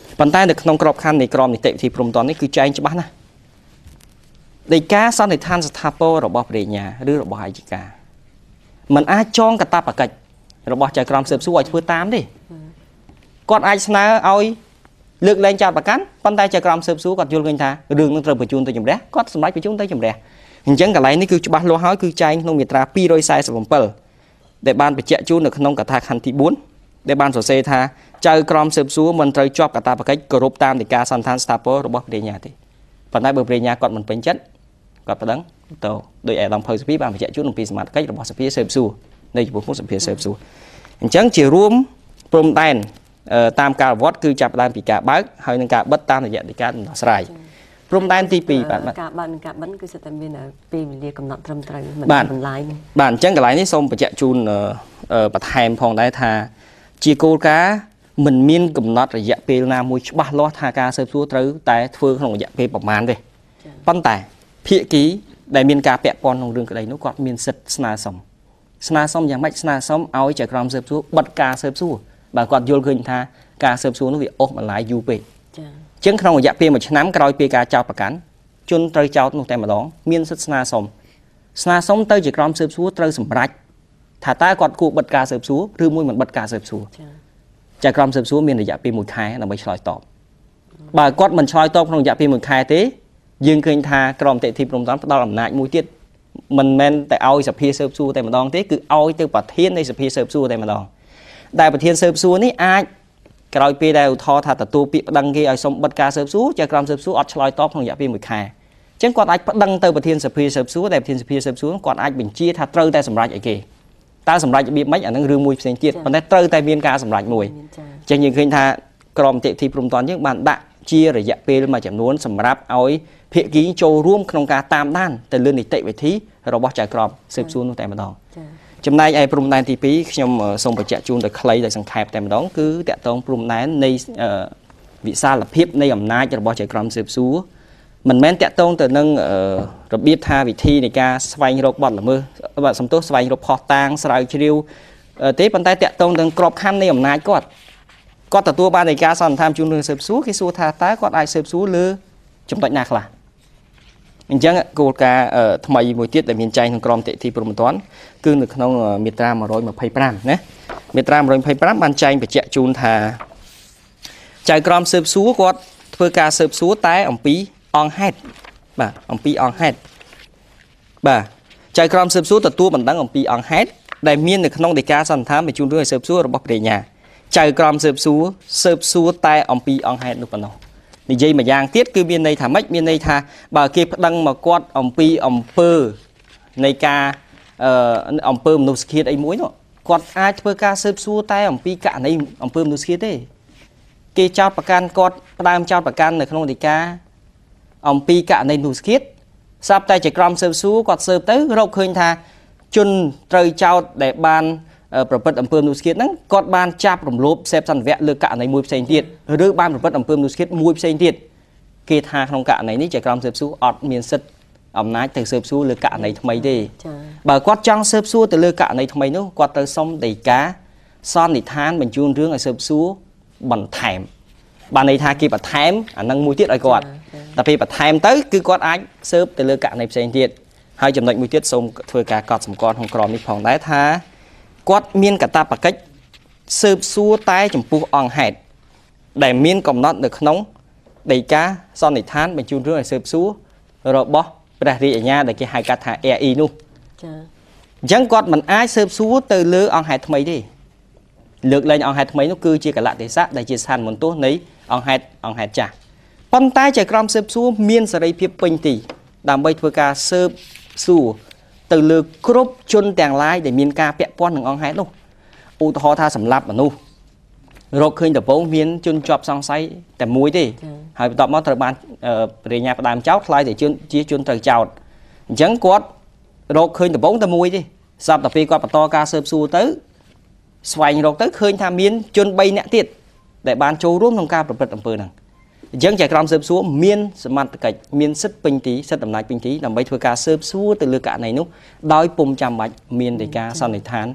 ប៉ុន្តែនៅក្នុងក្របខ័ណ្ឌនៃក្រមនីតិវិធីព្រំដែននេះគឺចែងច្បាស់ណាស់ដីកាសន្និដ្ឋានស្ថាពររបស់ព្រះញ្ញាឬរបស់អាយិកាมันអាចចងកាតព្វកិច្ចរបស់ចៅក្រមស៊ើបសួរឲ្យធ្វើតាមទេគាត់អាចស្នើឲ្យលើកលែងចោទប្រកាន់ប៉ុន្តែចៅក្រមស៊ើបសួរគាត់យល់ឃើញថារឿងនឹងត្រូវបញ្ជូនទៅជំរះគាត់សម្រេចបញ្ជូនទៅជំរះអញ្ចឹងកន្លែងនេះគឺច្បាស់លាស់ហើយគឺចែងក្នុងមាត្រាពីររយសែសិបbảyដែលបានបញ្ជាក់ជូននៅក្នុងកថាខណ្ឌទីbốnដែលបានសរសេរថាចៅក្រមស៊ើបសួរមិនត្រូវជាប់កាតព្វកិច្ចគោរពតាមដីកាសន្និដ្ឋានស្ថាពររបស់ព្រះញ្ញាទេប៉ុន្តែបើព្រះញ្ញាគាត់មិនពេញចិត្តគាត់ប្តឹងទៅដោយអាដាមភៅសភាបានបញ្ជាក់ជូនអំពីសមត្ថកិច្ចរបស់សភាស៊ើបសួរនៃចំពោះមុខសភាស៊ើបសួរអញ្ចឹងជារួមព្រំដែនតាមការវត្តគឺចាប់ផ្ដើមពីការបើកហើយនឹងការបិទតាមរយៈដីកាដំណោះស្រាយព្រំដែនទីពីរបាទការបើកនិងការបិទគឺសិតតែមានពេលវេលាកំណត់ត្រឹមត្រូវមិនបន្លាយបាទអញ្ចឹងកន្លែងនេះសូមបញ្ជាក់ជូនបន្ថែមផងដែរថាជាគោលការណ៍មិនមានកំណត់រយៈពេលណាមួយច្បាស់លាស់ថាការស៊ើបសួរត្រូវតែធ្វើក្នុងរយៈពេលប្រមាណទេប៉ុន្តែភាគីដែលមានការពាក់ព័ន្ធក្នុងរឿងក្តីនោះគាត់មានសិទ្ធិស្នើសុំស្នើសុំយ៉ាងម៉េចស្នើសុំឲ្យចៅក្រមស៊ើបសួរបិទការស៊ើបសួរបើគាត់យល់ឃើញថាការស៊ើបសួរនោះវាអូសបន្លាយយូរពេកចា៎អញ្ចឹងក្នុងរយៈពេលមួយឆ្នាំក្រោយពីការចោទប្រកាន់ជនត្រូវចោទនោះតែម្ដងមានសិទ្ធិស្នើសុំស្នើសុំទៅចៅក្រមស៊ើបសួរត្រូវសម្រេចថាតើគាត់គួរបិទការស៊ើបសួរឬមួយមិនបិទការស៊ើបសួរចា៎ចៅក្រមស៊ើបសួរមានរយៈពេលមួយខែដើម្បីឆ្លើយតបបើគាត់មិនឆ្លើយតបក្នុងរយៈពេលមួយខែទេយើងឃើញថាក្រមនីតិវិធីព្រំដែនផ្ដល់អំណាចមួយទៀតមិនមែនតែឲ្យសភាស៊ើបសួរតែម្ដងទេគឺឲ្យទៅប្រធាននៃសភាស៊ើបសួរតែម្ដងដែលប្រធានស៊ើបសួរនេះអាចក្រោយពេលដែលឧទាហរណ៍ថាទទួលពាក្យប្តឹងគេឲ្យសុំបិទការស៊ើបសួរចៅក្រមស៊ើបសួរអត់ឆ្លើយតបក្នុងរយៈពេលមួយខែអញ្ចឹងគាត់អាចប្តឹងទៅប្រធានសភាស៊ើបសួរដែលប្រធានសភាស៊ើបសួរគាត់អាចបញ្ជាថាត្រូវតែសម្រេចអីគេតើសម្រេចរបៀបម៉េចអានឹងរឿងមួយផ្សេងទៀតប៉ុន្តែត្រូវតែមានការសម្រេចមួយអញ្ចឹងយើងឃើញថាក្រមនីតិវិធីព្រំដែនយើងបានដាក់ជារយៈពេលមួយចំនួនសម្រាប់ឲ្យភាគីចូលរួមក្នុងការតាមដានទៅលើនីតិវិធីរបស់ចៅក្រមស៊ើបសួរនោះតែម្ដងចំណែកឯព្រំដែនទីពីរខ្ញុំសូមបញ្ជាក់ជូនដោយខ្លីដោយសង្ខេបតែម្ដងគឺតកតងព្រំដែននៃវិសាលភាពនៃអំណាចរបស់ចៅក្រមស៊ើបសួរមិនមែនតកតងទៅនឹងរបៀបថាវិធីនៃការស្វែងរកបទល្មើសបាទសំទោសស្វែងរកផុសតាងស្រាវជ្រាវទេប៉ុន្តែតកតងទៅនឹងក្របខ័ណ្ឌនៃអំណាចគាត់គាត់ទទួលបាននៃការសន្និដ្ឋានជូនរឿងស៊ើបសួរគេសួរថាតើគាត់អាចស៊ើបសួរលើចំណុចណាខ្លះអញ្ចឹងគោលការណ៍ថ្មីមួយទៀតដែលមានចែងក្នុងក្រមនីតិវិធីព្រំដែនគឺនៅក្នុងមាត្រាmột trăm hai mươi lămណាមាត្រាmột trăm hai mươi lămបានចែងបញ្ជាក់ជូនថាចៅក្រមស៊ើបសួរគាត់ធ្វើការស៊ើបសួរតែអំពីអង្គហេតុបាទអំពីអង្គហេតុបាទចៅក្រមស៊ើបសួរទទួលបណ្ដឹងអំពីអង្គហេតុដែលមាននៅក្នុងដីកាសន្និដ្ឋានបញ្ជូនរឿងឲ្យស៊ើបសួររបស់ព្រះញ្ញាចៅក្រមស៊ើបសួរស៊ើបសួរតែអំពីអង្គហេតុនោះប៉ុណ្ណោះនិយាយមួយយ៉ាងទៀតគឺមានន័យថាម៉េចមានន័យថាបើគេប្តឹងមកគាត់អំពីអំពើនៃការអឺអំពើមនុស្សឃាតអីមួយនោះគាត់អាចធ្វើការស៊ើបសួរតែអំពីករណីអំពើមនុស្សឃាតទេគេចោទប្រកាន់គាត់ផ្ដើមចោទប្រកាន់នៅក្នុងដីកាអំពីករណីមនុស្សឃាតស្រាប់តែជាក្រមស៊ើបសួរគាត់ស៊ើបទៅរកឃើញថាជនត្រូវចោទដែលបានប្រព្រឹត្តអំពើមនុស្សឃាតហ្នឹងគាត់បានចាប់រំលោភសេពសន្តិវៈលើករណីមួយផ្សេងទៀតឬបានប្រព្រឹត្តអំពើមនុស្សឃាតមួយផ្សេងទៀតគេថាក្នុងករណីនេះចៅក្រមស៊ើបសួរអត់មានសិទ្ធិអំណាចទៅស៊ើបសួរលើករណីថ្មីទេបើគាត់ចង់ស៊ើបសួរទៅលើករណីថ្មីនោះគាត់ត្រូវសុំដីកាសន្និដ្ឋានបញ្ជូនរឿងឲ្យស៊ើបសួរបន្ថែមបានន័យថាគេបន្ថែមអានឹងមួយទៀតឲ្យគាត់តែពេលបន្ថែមទៅគឺគាត់អាចស៊ើបទៅលើករណីផ្សេងទៀតហើយចំណុចមួយទៀតសូមធ្វើការកត់សម្គាល់ក្នុងក្រមនេះផងដែរថាគាត់មានកាតព្វកិច្ចស៊ើបសួរតែចំពោះអង្គហេតុដែលមានកំណត់នៅក្នុងដីកាសន្និដ្ឋានបញ្ជូនរឿងឲ្យស៊ើបសួររបស់ព្រះរាជអាជ្ញាដែលគេហៅកាត់ថា R E នោះចា៎អញ្ចឹងគាត់មិនអាចស៊ើបសួរទៅលើអង្គហេតុថ្មីទេលើកលែងអង្គហេតុថ្មីនោះគឺជាកលៈទេសៈដែលជាស្ថានមន្តទោសនៃអង្គហេតុអង្គហេតុចាស់ប៉ុន្តែចៅក្រមស៊ើបសួរមានសេរីភាពពេញទីដើម្បីធ្វើការស៊ើបសួរទៅលើគ្រប់ជនទាំងឡាយដែលមានការពាក់ព័ន្ធនឹងអង្គហេតុនោះឧទាហរណ៍ថាសម្លាប់មនុស្សរកឃើញដំបូងមានជនជាប់សង្ស័យតែមួយទេហើយបន្ទាប់មកត្រូវបានព្រះញ្ញាផ្ដើមចោទខ្លាយទៅជាជនត្រូវចោទអញ្ចឹងគាត់រកឃើញដំបូងតែមួយទេស្រាប់តែពេលគាត់បន្តការស៊ើបសួរទៅស្វែងរកទៅឃើញថាមានជនបីនាក់ទៀតដែលបានចូលរួមក្នុងការប្រព្រឹត្តអំពើហ្នឹងអញ្ចឹងចៅក្រមស៊ើបសួរមានសមត្ថកិច្ចមានសិទ្ធិពេញទីសិទ្ធិអំណាចពេញទីដើម្បីធ្វើការស៊ើបសួរទៅលើករណីនោះដោយពុំចាំបាច់មានដីកាសន្និដ្ឋាន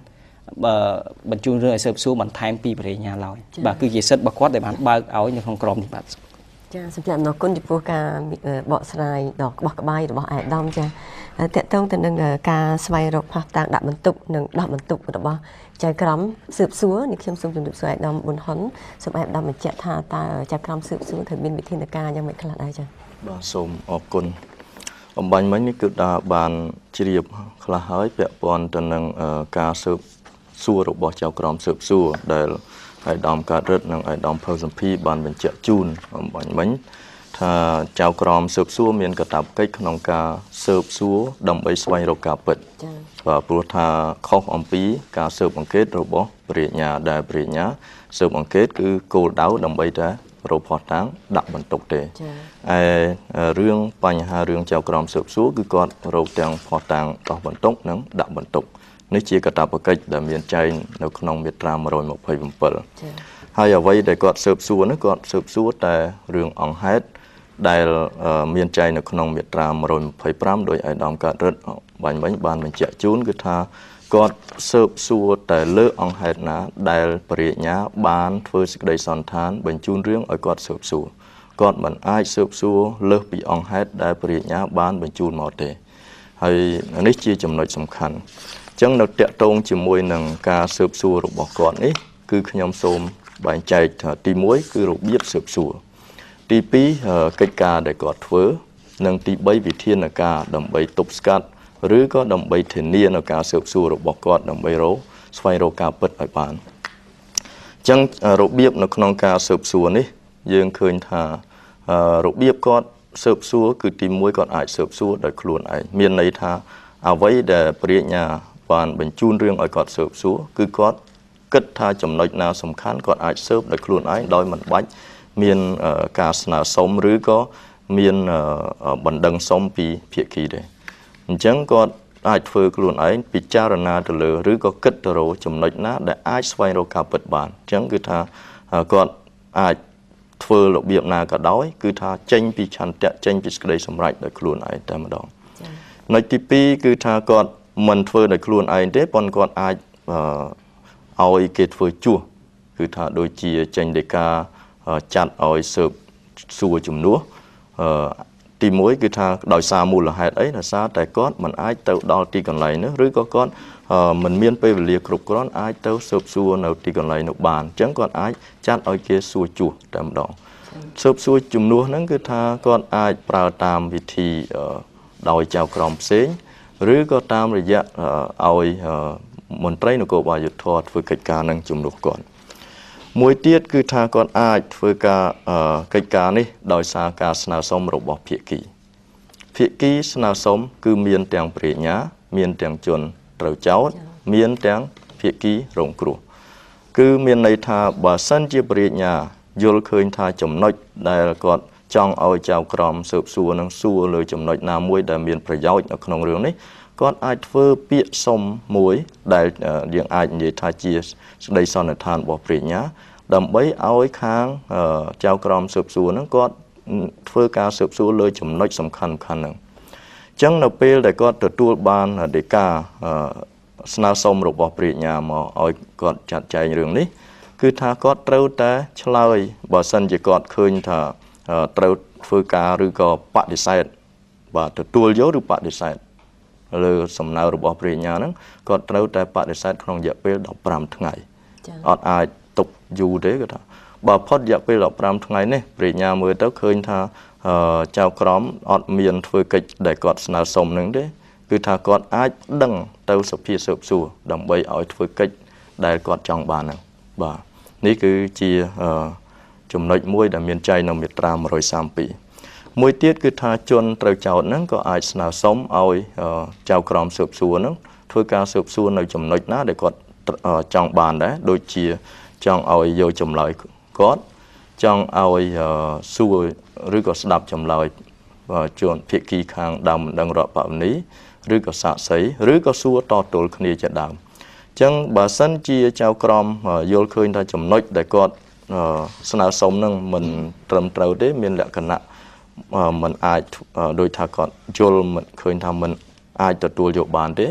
បញ្ជូនរឿងឲ្យស៊ើបសួរបន្ថែមពីបរិញ្ញាឡើយបាទគឺជាសិទ្ធិរបស់គាត់ដែលបានបើកឲ្យនៅក្នុងក្រមនេះបាទចាសម្រាប់អរគុណចំពោះការបកស្រាយដ៏ក្បោះក្បាយរបស់អាយដាមចាតកតងទៅនឹងការស្វែងរកផុសតាងដាក់បន្ទុកនិងដោះបន្ទុករបស់ចៅក្រមស៊ើបសួរនេះខ្ញុំសូមជម្រាបសួរអាយដាមប៊ុនហ៊ុនសូមអាយដាមបញ្ជាក់ថាតើចៅក្រមស៊ើបសួរត្រូវមានវិធានការយ៉ាងម៉េចខ្លះដែរចាបាទសូមអរគុណអំបញ្ញមិញនេះគឺថាបានជ្រាបខ្លះហើយពាក់ព័ន្ធទៅនឹងការស៊ើបសួររបស់ចៅក្រមស៊ើបសួរដែលអាយដាមកើតរិទ្ធនិងអាយដាមភៅសម្ភារបានបញ្ជាក់ជូនអំបញ្ញមិញថាចៅក្រមស៊ើបសួរមានកាតព្វកិច្ចក្នុងការស៊ើបសួរដើម្បីស្វែងរកការពិតចា៎បាទព្រោះថាខុសអំពីការស៊ើបអង្កេតរបស់ព្រះញ្ញាដែលព្រះញ្ញាស៊ើបអង្កេតគឺគោលដៅដើម្បីតែរកផុសតាងដាក់បន្ទុកទេឯរឿងបញ្ហារឿងចៅក្រមស៊ើបសួរគឺគាត់រកទាំងផុសតាងដោះបន្ទុកនិងដាក់បន្ទុកនេះជាកាតព្វកិច្ចដែលមានចែងនៅក្នុងមាត្រាmột trăm hai mươi bảyហើយអ្វីដែលគាត់ស៊ើបសួរនោះគាត់ស៊ើបសួរតែរឿងអង្គហេតុដែលមានចែងនៅក្នុងមាត្រាmột trăm hai mươi lămដោយអាយដាមកើតរិទ្ធបាញ់មិញបានបញ្ជាក់ជូនគឺថាគាត់ស៊ើបសួរតែលើអង្គហេតុណាដែលព្រះញ្ញាបានធ្វើសេចក្តីសន្តានបញ្ជូនរឿងឲ្យគាត់ស៊ើបសួរគាត់មិនអាចស៊ើបសួរលើសពីអង្គហេតុដែលព្រះញ្ញាបានបញ្ជូនមកទេហើយនេះជាចំណុចសំខាន់អញ្ចឹងនៅតាក់ទងជាមួយនឹងការស៊ើបសួររបស់គាត់នេះគឺខ្ញុំសូមបែងចែកថាទីមួយគឺរបៀបស៊ើបសួរទីពីរកិច្ចការដែលគាត់ធ្វើនិងទីបីវិធានការដើម្បីទប់ស្កាត់ឬក៏ដើម្បីធានានៅការស៊ើបសួររបស់គាត់ដើម្បីរកស្វែងរកការពិតឲ្យបានអញ្ចឹងរបៀបនៅក្នុងការស៊ើបសួរនេះយើងឃើញថារបៀបគាត់ស៊ើបសួរគឺទីមួយគាត់អាចស៊ើបសួរដោយខ្លួនឯងមានន័យថាអ្វីដែលព្រះញ្ញាបានបញ្ជូនរឿងឲ្យគាត់ស៊ើបសួរគឺគាត់គិតថាចំណុចណាសំខាន់គាត់អាចស៊ើបដោយខ្លួនឯងដោយមិនបាច់មានការស្នើសុំឬក៏មានបណ្ដឹងសុំពីភាគីទេអញ្ចឹងគាត់អាចធ្វើខ្លួនឯងពិចារណាទៅលើឬក៏គិតទៅរកចំណុចណាដែលអាចស្វែងរកការពិតបានអញ្ចឹងគឺថាគាត់អាចធ្វើរបៀបណាក៏ដោយគឺថាចេញពីឆន្ទៈចេញពីសេចក្តីសម្រេចដោយខ្លួនឯងតែម្ដងចំណុចទីពីរគឺថាគាត់មិនធ្វើដោយខ្លួនឯងទេប៉ុន្តែគាត់អាចឲ្យគេធ្វើជួសគឺថាដូចជាចេញដីកាចាត់ឲ្យស៊ើបសួរជំនួសទីមួយគឺថាដោយសារមូលហេតុអីដោយសារតែគាត់មិនអាចទៅដល់ទីកន្លែងនោះឬក៏គាត់មិនមានពេលវេលាគ្រប់គ្រាន់អាចទៅស៊ើបសួរនៅទីកន្លែងនោះបានអញ្ចឹងគាត់អាចចាត់ឲ្យគេសួរជួសតែម្ដងស៊ើបសួរជំនួសហ្នឹងគឺថាគាត់អាចប្រើតាមវិធីដោយចៅក្រមផ្សេងឬក៏តាមរយៈឲ្យមន្ត្រីនគរបាលយុត្តិធម៌ធ្វើកិច្ចការនឹងជំនួសគាត់មួយទៀតគឺថាគាត់អាចធ្វើការកិច្ចការនេះដោយសារការស្នើសុំរបស់ភាគីភាគីស្នើសុំគឺមានទាំងព្រះញ្ញាមានទាំងជនត្រូវចោទមានទាំងភាគីរងគ្រោះគឺមានន័យថាបើសិនជាព្រះញ្ញាយល់ឃើញថាចំណុចដែលគាត់ចង់ឲ្យចៅក្រមស៊ើបសួរនឹងសួរលើចំណុចណាមួយដែលមានប្រយោជន៍នៅក្នុងរឿងនេះគាត់អាចធ្វើពាក្យសុំមួយដែលយើងអាចនិយាយថាជាសេចក្តីសន្និដ្ឋានរបស់ព្រះញ្ញាដើម្បីឲ្យខាងចៅក្រមស៊ើបសួរហ្នឹងគាត់ធ្វើការស៊ើបសួរលើចំណុចសំខាន់ៗហ្នឹងអញ្ចឹងនៅពេលដែលគាត់ទទួលបានដីកាស្នើសុំរបស់ព្រះញ្ញាមកឲ្យគាត់ចាត់ចែងរឿងនេះគឺថាគាត់ត្រូវតែឆ្លើយបើសិនជាគាត់ឃើញថាត្រូវធ្វើការឬក៏បដិសេធបាទទទួលយកឬបដិសេធលើសំណើរបស់ព្រះញ្ញាហ្នឹងគាត់ត្រូវតែបដិសេធក្នុងរយៈពេលដប់ប្រាំថ្ងៃអត់អាចទុកយូរទេគាត់ថាបើផុតរយៈពេលដប់ប្រាំថ្ងៃនេះព្រះញ្ញាមើលទៅឃើញថាចៅក្រមអត់មានធ្វើកិច្ចដែលគាត់ស្នើសុំហ្នឹងទេគឺថាគាត់អាចដឹងទៅសភាស៊ើបសួរដើម្បីឲ្យធ្វើកិច្ចដែលគាត់ចង់បានហ្នឹងបាទនេះគឺជាចំណុចមួយដែលមានចែងនៅមាត្រាmột trăm ba mươi haiមួយទៀតគឺថាជនត្រូវចោទហ្នឹងក៏អាចស្នើសុំឲ្យចៅក្រមស៊ើបសួរហ្នឹងធ្វើការស៊ើបសួរនៅចំណុចណាដែលគាត់ចង់បានដែរដូចជាចង់ឲ្យយកចម្លើយគាត់ចង់ឲ្យសួរឬក៏ស្ដាប់ចម្លើយជនភាគីខាងដើមដឹងរដ្ឋបវនីឬក៏សាក្សីឬក៏សួរតទល់គ្នាជាដើមអញ្ចឹងបើសិនជាចៅក្រមយល់ឃើញថាចំណុចដែលគាត់ស្នើសុំនឹងមិនត្រឹមត្រូវទេមានលក្ខណៈមិនអាចដោយថាគាត់យល់មិនឃើញថាមិនអាចទទួលយកបានទេ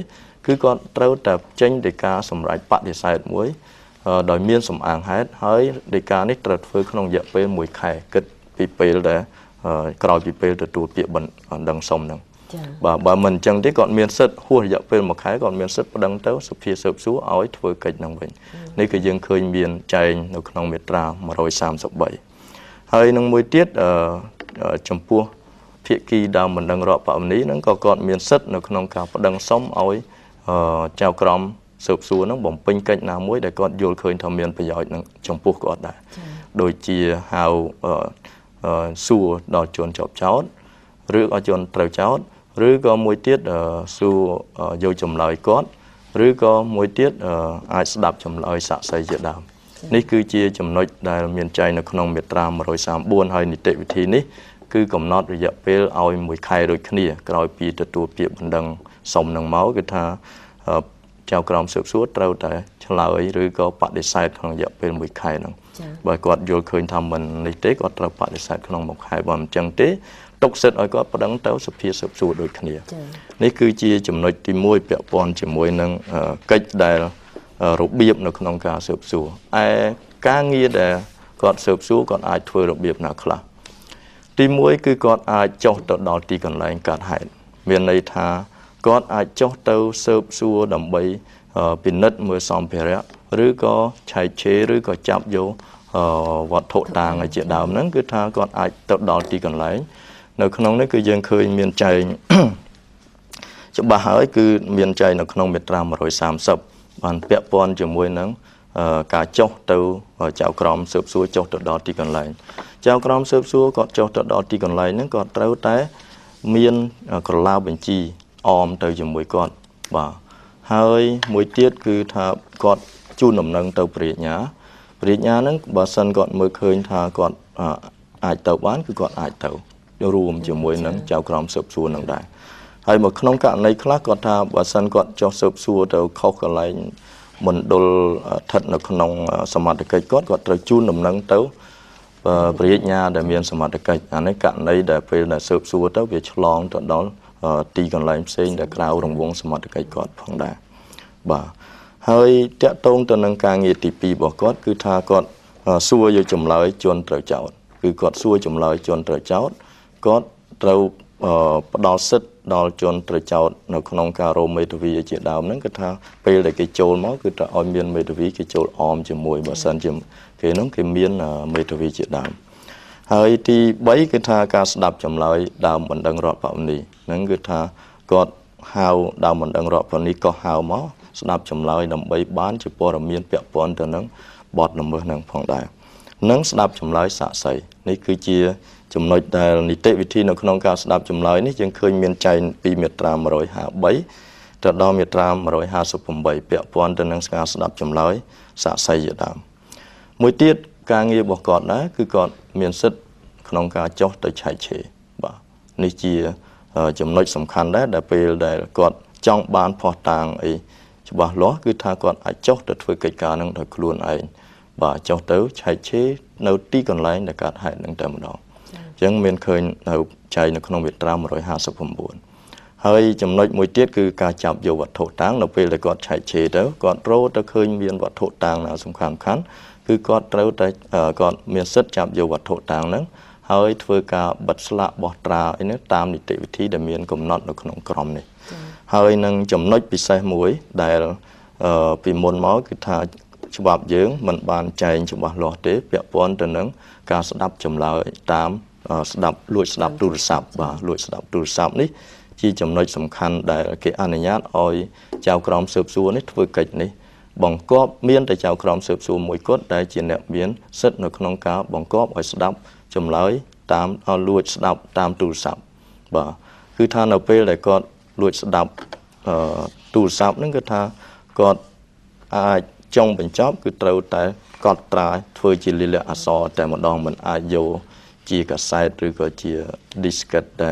cứ còn trâu tập tranh để ca sầm rải bát để sai muối đòi miên sầm áng hết hơi để ca nít trật phơi không dẹp về mùi khai kết bị pê để còi bị pê để tụt bị bệnh đằng sông nè bà bà mình chẳng tí còn miên sứt hùa dẹp về một cái còn miên sứt đằng tấu sụp phía sụp xuống ói phơi kịch nằng bệnh nàyคือยังเคยmiên chạyនៅក្នុងមេត្រាmột trăm ba mươi bảyហើយនឹងមួយទៀតចំពោះភាគីដើមមិនដឹងរាប់បនេះហ្នឹងក៏គាត់មានសិទ្ធិនៅក្នុងការប្តឹងសុំឲ្យចៅក្រមស៊ើបសួរហ្នឹងបំពេញកិច្ចណាមួយដែលគាត់យល់ឃើញថាមានប្រយោជន៍នឹងចំពោះគាត់ដែរដូចជាហៅសួរដល់ជនជាប់ចោតឬក៏ជនត្រូវចោតឬក៏មួយទៀតសួរយកចម្លើយគាត់ឬក៏មួយទៀតអាចស្ដាប់ចម្លើយសាក្សីជាដើមនេះគឺជាចំណុចដែលមានចែងនៅក្នុងមាត្រាmột trăm ba mươi bốnហើយនីតិវិធីនេះគឺកំណត់រយៈពេលឲ្យមួយខែដូចគ្នាក្រោយពីទទួលពាក្យបណ្ដឹងសុំនឹងមកគឺថាចៅក្រមស៊ើបសួរត្រូវតែឆ្លើយឬក៏បដិសេធក្នុងរយៈពេលមួយខែហ្នឹងបើគាត់យល់ឃើញថាមិននេះទេគាត់ត្រូវបដិសេធក្នុងមួយខែបើមិនចឹងទេទុកសិទ្ធឲ្យគាត់ប្តឹងទៅសភាស៊ើបសួរដូចគ្នានេះគឺជាចំណុចទីមួយពាក់ព័ន្ធជាមួយនឹងកិច្ចដែលរបៀបនៅក្នុងការស៊ើបសួរឯការងារដែលគាត់ស៊ើបសួរគាត់អាចធ្វើរបៀបណាខ្លះទីមួយគឺគាត់អាចចុះទៅដល់ទីកន្លែងកើតហេតុមានន័យថាគាត់អាចចុះទៅស៊ើបសួរដើម្បីពិនិត្យមើលសម្ភារៈឬក៏ឆែកឆេរឬក៏ចាប់យកវត្ថុតាងឲ្យជាដើមហ្នឹងគឺថាគាត់អាចទៅដល់ទីកន្លែងនៅក្នុងនេះគឺយើងឃើញមានចែងច្បាស់ហើយគឺមានចែងនៅក្នុងមាត្រាmột trăm ba mươiបានពាក់ព័ន្ធជាមួយនឹងការចុះទៅចៅក្រមស៊ើបសួរចុះទៅដល់ទីកន្លែងចៅក្រមស៊ើបសួរគាត់ចុះទៅដល់ទីកន្លែងហ្នឹងគាត់ត្រូវតែមានក្រឡាបញ្ជីអមទៅជាមួយគាត់បាទហើយមួយទៀតគឺថាគាត់ជូនដំណឹងទៅព្រះញ្ញាព្រះញ្ញាហ្នឹងបើសិនគាត់មើលឃើញថាគាត់អាចទៅបានគឺគាត់អាចទៅរួមជាមួយនឹងចៅក្រមស៊ើបសួរនឹងដែរហើយមកក្នុងករណីខ្លះគាត់ថាបើសិនគាត់ចុះស៊ើបសួរទៅខុសកន្លែងមណ្ឌលស្ថិតនៅក្នុងសមត្ថកិច្ចគាត់គាត់ត្រូវជូនដំណឹងទៅព្រះញ្ញាដែលមានសមត្ថកិច្ចអានេះករណីដែលពេលដែលស៊ើបសួរទៅវាឆ្លងទៅដល់ទីកន្លែងផ្សេងដែលក្រៅរង្វង់សមត្ថកិច្ចគាត់ផងដែរបាទហើយតាក់ទងទៅនឹងការងារទីពីររបស់គាត់គឺថាគាត់សួរយកចម្លើយជនត្រូវចោទគឺគាត់សួរចម្លើយជនត្រូវចោទគាត់ត្រូវផ្ដល់សិទ្ធិដល់ជនត្រូវចោទនៅក្នុងការរោមមេធាវីជាដើមហ្នឹងគឺថាពេលដែលគេចូលមកគឺត្រូវឲ្យមានមេធាវីគេចូលអមជាមួយបើសិនជាគេហ្នឹងគេមានមេធាវីជាដើមហើយទីបីគឺថាការស្ដាប់ចម្លើយដើមបណ្ដឹងរដ្ឋបាលនេះហ្នឹងគឺថាគាត់ហៅដើមបណ្ដឹងរដ្ឋបាលនេះក៏ហៅមកស្ដាប់ចម្លើយដើម្បីបានជាព័ត៌មានពាក់ព័ន្ធទៅនឹងបទល្មើសហ្នឹងផងដែរនិងស្ដាប់ចម្លើយសាក្សីនេះគឺជាចំណុចដែលនីតិវិធីនៅក្នុងការស្ដាប់ចម្លើយនេះយើងឃើញមានចែងពីមាត្រាmột trăm hai mươi baទៅដល់មាត្រាmột trăm hai mươi támពាក់ព័ន្ធទៅនឹងការស្ដាប់ចម្លើយសាក្សីជាដើមមួយទៀតការងាររបស់គាត់ណាគឺគាត់មានសិទ្ធិក្នុងការចុះទៅឆែកឆេរបាទនេះជាចំណុចសំខាន់ដែរដែលពេលដែលគាត់ចង់បានភស្តុតាងអីច្បាស់លាស់គឺថាគាត់អាចចុះទៅធ្វើកិច្ចការនឹងដោយខ្លួនឯងបាទចុះទៅឆែកឆេរនៅទីកន្លែងដែលកើតហេតុនឹងតែម្ដងអញ្ចឹងមានឃើញនៅចែងនៅក្នុងមាត្រាmột trăm hai mươi chínហើយចំណុចមួយទៀតគឺការចាប់យកវត្ថុតាងនៅពេលដែលគាត់ឆែកឆេរទៅគាត់រកទៅឃើញមានវត្ថុតាងណាសំខាន់សំខាន់គឺគាត់ត្រូវតែគាត់មានសិទ្ធិចាប់យកវត្ថុតាងហ្នឹងហើយធ្វើការបិទស្លាកបោះត្រាអីនេះតាមនីតិវិធីដែលមានកំណត់នៅក្នុងក្រមនេះហើយនឹងចំណុចពិសេសមួយដែលពីមុនមកគឺថាច្បាប់យើងមិនបានចែងច្បាស់លាស់ទេពាក់ព័ន្ធទៅនឹងការស្ដាប់ចម្លើយតាមស្ដាប់លួចស្ដាប់ទូរស័ព្ទបាទលួចស្ដាប់ទូរស័ព្ទនេះជាចំណុចសំខាន់ដែលគេអនុញ្ញាតឲ្យចៅក្រមស៊ើបសួរនេះធ្វើកិច្ចនេះបង្គាប់មានតែចៅក្រមស៊ើបសួរមួយគត់ដែលជាអ្នកមានសិទ្ធិនៅក្នុងការបង្គាប់ឲ្យស្ដាប់ចម្លើយតាមលួចស្ដាប់តាមទូរស័ព្ទបាទគឺថានៅពេលដែលគាត់លួចស្ដាប់ទូរស័ព្ទហ្នឹងគឺថាគាត់អាចចុងបញ្ចប់គឺត្រូវតែកត់ត្រាធ្វើជាលិលាអក្សរតែម្ដងមិនអាចយកជាកាសែតឬក៏ជា diskette ដែល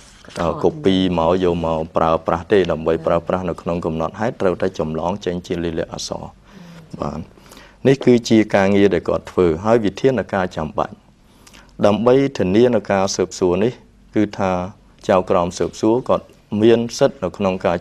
copy មកយកមកប្រើប្រាស់ទេដើម្បីប្រើប្រាស់នៅក្នុងកំណត់ហេតុត្រូវតែចម្លងចេញជាលិលាអក្សរបាទនេះគឺជាការងារដែលគាត់ធ្វើហើយវិធានការចាំបាច់ដើម្បីធានានៅការស៊ើបសួរនេះគឺថាចៅក្រមស៊ើបសួរគាត់មានសិទ្ធិនៅក្នុងការ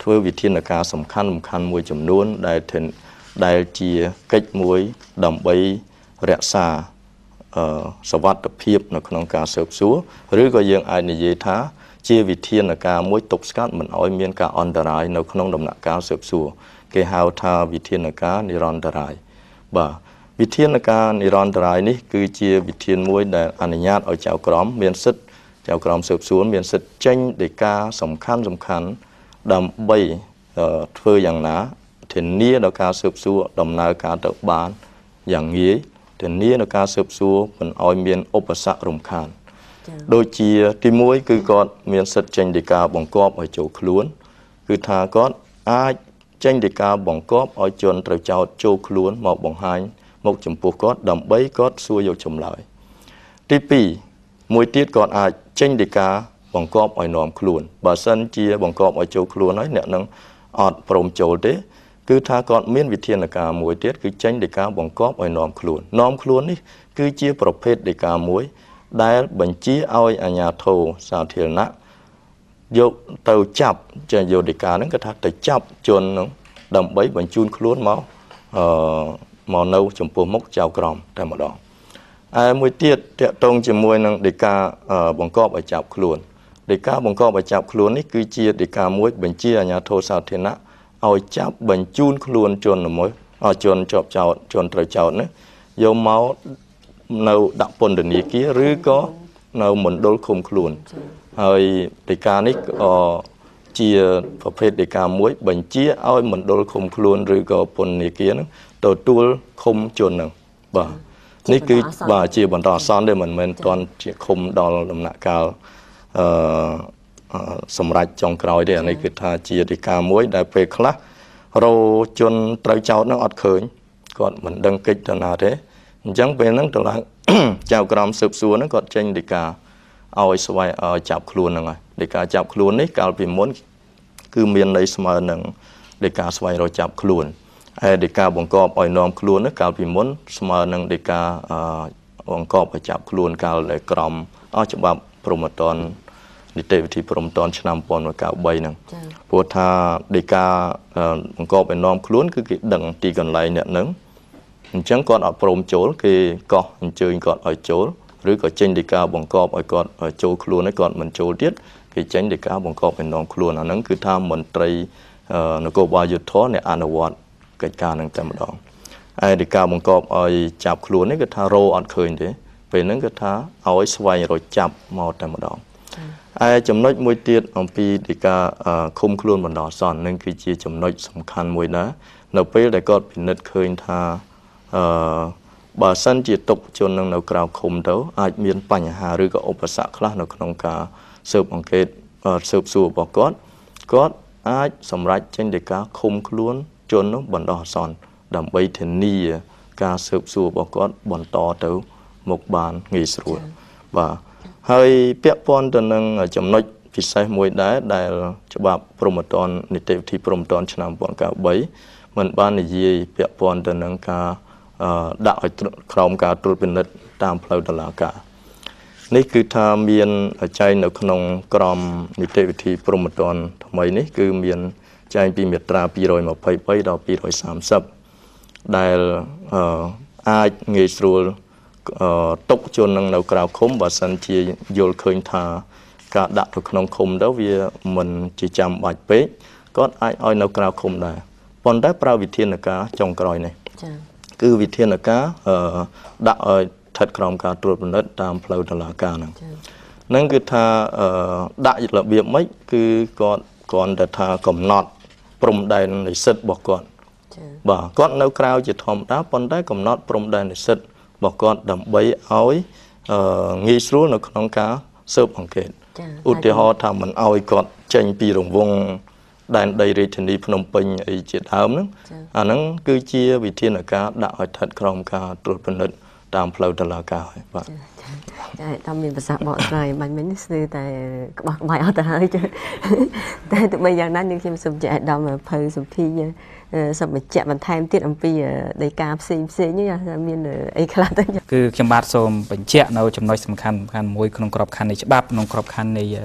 ធ្វើវិធានការសំខាន់សំខាន់មួយចំនួនដែលដែលជាកិច្ចមួយដើម្បីរក្សាសវត្ថិភាពនៅក្នុងការស៊ើបសួរឬក៏យើងអាចនិយាយថាជាវិធានការមួយទប់ស្កាត់មិនឲ្យមានការអន្តរាយនៅក្នុងដំណាក់កាលស៊ើបសួរគេហៅថាវិធានការនិរន្តរាយបាទវិធានការនិរន្តរាយនេះគឺជាវិធានមួយដែលអនុញ្ញាតឲ្យចៅក្រមមានសិទ្ធិចៅក្រមស៊ើបសួរមានសិទ្ធិចេញដីកាសំខាន់សំខាន់ដើម្បីធ្វើយ៉ាងណាធានាដល់ការស៊ើបសួរដំណើរការទៅបានយ៉ាងងាយធានាដល់ការស៊ើបសួរមិនឲ្យមានឧបសគ្គរំខានដូចជាទីមួយគឺគាត់មានសិទ្ធិចេញដីកាបង្គាប់ឲ្យចូលខ្លួនគឺថាគាត់អាចចេញដីកាបង្គាប់ឲ្យជនត្រូវចោទចូលខ្លួនមកបង្ហាញមកចំពោះគាត់ដើម្បីគាត់សួរយកចម្លើយទីពីរមួយទៀតគាត់អាចចេញដីកាបង្គាប់ឲ្យនាំខ្លួនបើសិនជាបង្គាប់ឲ្យចូលខ្លួនហើយអ្នកនឹងអត់ព្រមចូលទេគឺថាគាត់មានវិធានការមួយទៀតគឺចេញដីកាបង្គាប់ឲ្យនាំខ្លួននាំខ្លួននេះគឺជាប្រភេទដីកាមួយដែលបញ្ជាឲ្យអាជ្ញាធរសាធារណៈយកទៅចាប់ចេញយកដីកាហ្នឹងគេថាទៅចាប់ជនហ្នឹងដើម្បីបញ្ជូនខ្លួនមកអឺមកនៅចំពោះមុខចៅក្រមតែម្ដងហើយមួយទៀតតកតងជាមួយនឹងដីកាបង្គាប់ឲ្យចាប់ខ្លួនដីកាបង្គាប់ឲ្យចាប់ខ្លួននេះគឺជាដីកាមួយបញ្ជាអាជ្ញាធរសាធារណៈឲ្យចាប់បញ្ជូនខ្លួនជនមួយឲ្យជនជាប់ចោទជនត្រូវចោទនេះយកមកនៅដាក់ពន្ធនាគារឬក៏នៅមណ្ឌលឃុំខ្លួនហើយដីកានេះក៏ជាប្រភេទដីកាមួយបញ្ជាឲ្យមណ្ឌលឃុំខ្លួនឬក៏ពន្ធនាគារហ្នឹងទទួលឃុំជនហ្នឹងបាទនេះគឺបាទជាបន្តអាសន្នទេមិនមែនទាន់ជាឃុំដល់ដំណាក់កាលអឺសម្រាប់ចុងក្រោយទេអានេះគឺថាជាដីកាមួយដែលពេលខ្លះរោជនត្រូវចោទហ្នឹងអត់ឃើញគាត់មិនដឹងកិច្ចទៅណាទេអញ្ចឹងពេលហ្នឹងទៅឡើងចៅក្រមស៊ើបសួរហ្នឹងគាត់ចេញដីកាឲ្យស្វែងឲ្យចាប់ខ្លួនហ្នឹងហើយដីកាចាប់ខ្លួននេះកាលពីមុនគឺមានន័យស្មើនឹងដីកាស្វែងរកចាប់ខ្លួនហើយដីកាបង្គាប់ឲ្យនាំខ្លួននេះកាលពីមុនស្មើនឹងដីកាបង្គាប់ឲ្យចាប់ខ្លួនកាលដែលក្រមអស់ច្បាប់ព្រហ្មទណ្ឌនីតិវិធីព្រហ្មទណ្ឌឆ្នាំmột nghìn chín trăm chín mươi baហ្នឹងព្រោះថាដីកាបង្គាប់ឲ្យនាំខ្លួនគឺគេដឹងទីកន្លែងអ្នកហ្នឹងអញ្ចឹងគាត់អត់ព្រមចូលគេកោះអញ្ជើញគាត់ឲ្យចូលឬក៏ចេញដីកាបង្គាប់ឲ្យគាត់ចូលខ្លួនហើយគាត់មិនចូលទៀតគេចេញដីកាបង្គាប់ឲ្យនាំខ្លួនអាហ្នឹងគឺថាមន្ត្រីនគរបាលយុទ្ធអ្នកអនុវត្តកិច្ចការហ្នឹងតែម្ដងហើយដីកាបង្គាប់ឲ្យចាប់ខ្លួននេះគឺថារោអត់ឃើញទេពេលហ្នឹងគឺថាឲ្យស្វែងរកចាប់មកតែម្ដងហើយចំណុចមួយទៀតអំពីដីកាឃុំខ្លួនបណ្ដោះអាសន្ននឹងគឺជាចំណុចសំខាន់មួយដែរនៅពេលដែលគាត់ពិនិត្យឃើញថាអឺបើសិនជាទុកជននឹងនៅក្រៅឃុំទៅអាចមានបញ្ហាឬក៏ឧបសគ្គខ្លះនៅក្នុងការស៊ើបអង្កេតស៊ើបសួររបស់គាត់គាត់អាចសម្រេចចេញដីកាឃុំខ្លួនជននោះបណ្ដោះអាសន្នដើម្បីធានាការស៊ើបសួររបស់គាត់បន្តទៅមុខបានងាយស្រួលបាទហើយពាក់ព័ន្ធទៅនឹងចំណុចពិសេសមួយដែរដែលច្បាប់ព្រហ្មទណ្ឌនីតិវិធីព្រហ្មទណ្ឌឆ្នាំmột nghìn chín trăm chín mươi baមិនបាននិយាយពាក់ព័ន្ធទៅនឹងការដាក់ឲ្យក្រោមការត្រួតពិនិត្យតាមផ្លូវតុលាការនេះគឺថាមានចែងនៅក្នុងក្រមនីតិវិធីព្រហ្មទណ្ឌថ្មីនេះគឺមានចែងពីមាត្រាពីររយម្ភៃបីដល់ពីររយសាមសិបដែលអាចងាយស្រួលទុកជននឹងនៅក្រៅឃុំបើសិនជាយល់ឃើញថាការដាក់ទៅក្នុងឃុំទៅវាមិនជាចាំបាច់ពេកគាត់អាចឲ្យនៅក្រៅឃុំដែរប៉ុន្តែប្រើវិធានការចុងក្រោយនេះចា៎គឺវិធានការដាក់ឲ្យស្ថិតក្រោមការត្រួតពិនិត្យតាមផ្លូវតុលាការហ្នឹងហ្នឹងគឺថាដាក់របៀបម៉េចគឺគាត់គ្រាន់តែថាកំណត់ព្រំដែននៃសិទ្ធិរបស់គាត់បាទគាត់នៅក្រៅជាធម្មតាប៉ុន្តែកំណត់ព្រំដែននៃសិទ្ធិរបស់គាត់ដើម្បីឲ្យងាយស្រួលនៅក្នុងការស៊ើបអង្កេតឧទាហរណ៍ថាមិនឲ្យគាត់ចេញពីរង្វង់ដែនដីរាជធានីភ្នំពេញអីជាដើមហ្នឹងអាហ្នឹងគឺជាវិធានការដាក់ឲ្យស្ថិតក្រោមការត្រួតពិនិត្យតាមផ្លូវតុលាការហើយបាទចាតាមមានភាសាបកស្រាយបាញ់មិញស្ទើរតែក្បោះក្បាយអត់ទៅហើយតែទោះបីយ៉ាងណានាងខ្ញុំសូមជម្រាបអាដាមភៅសុភីសូមបញ្ជាក់បន្ថែមទៀតអំពីដីកាផ្សេងផ្សេងនេះមានអីខ្លះទៅគឺខ្ញុំបាទសូមបញ្ជាក់នៅចំណុចសំខាន់សំខាន់មួយក្នុងក្របខ័ណ្ឌនៃច្បាប់ក្នុងក្របខ័ណ្ឌនៃ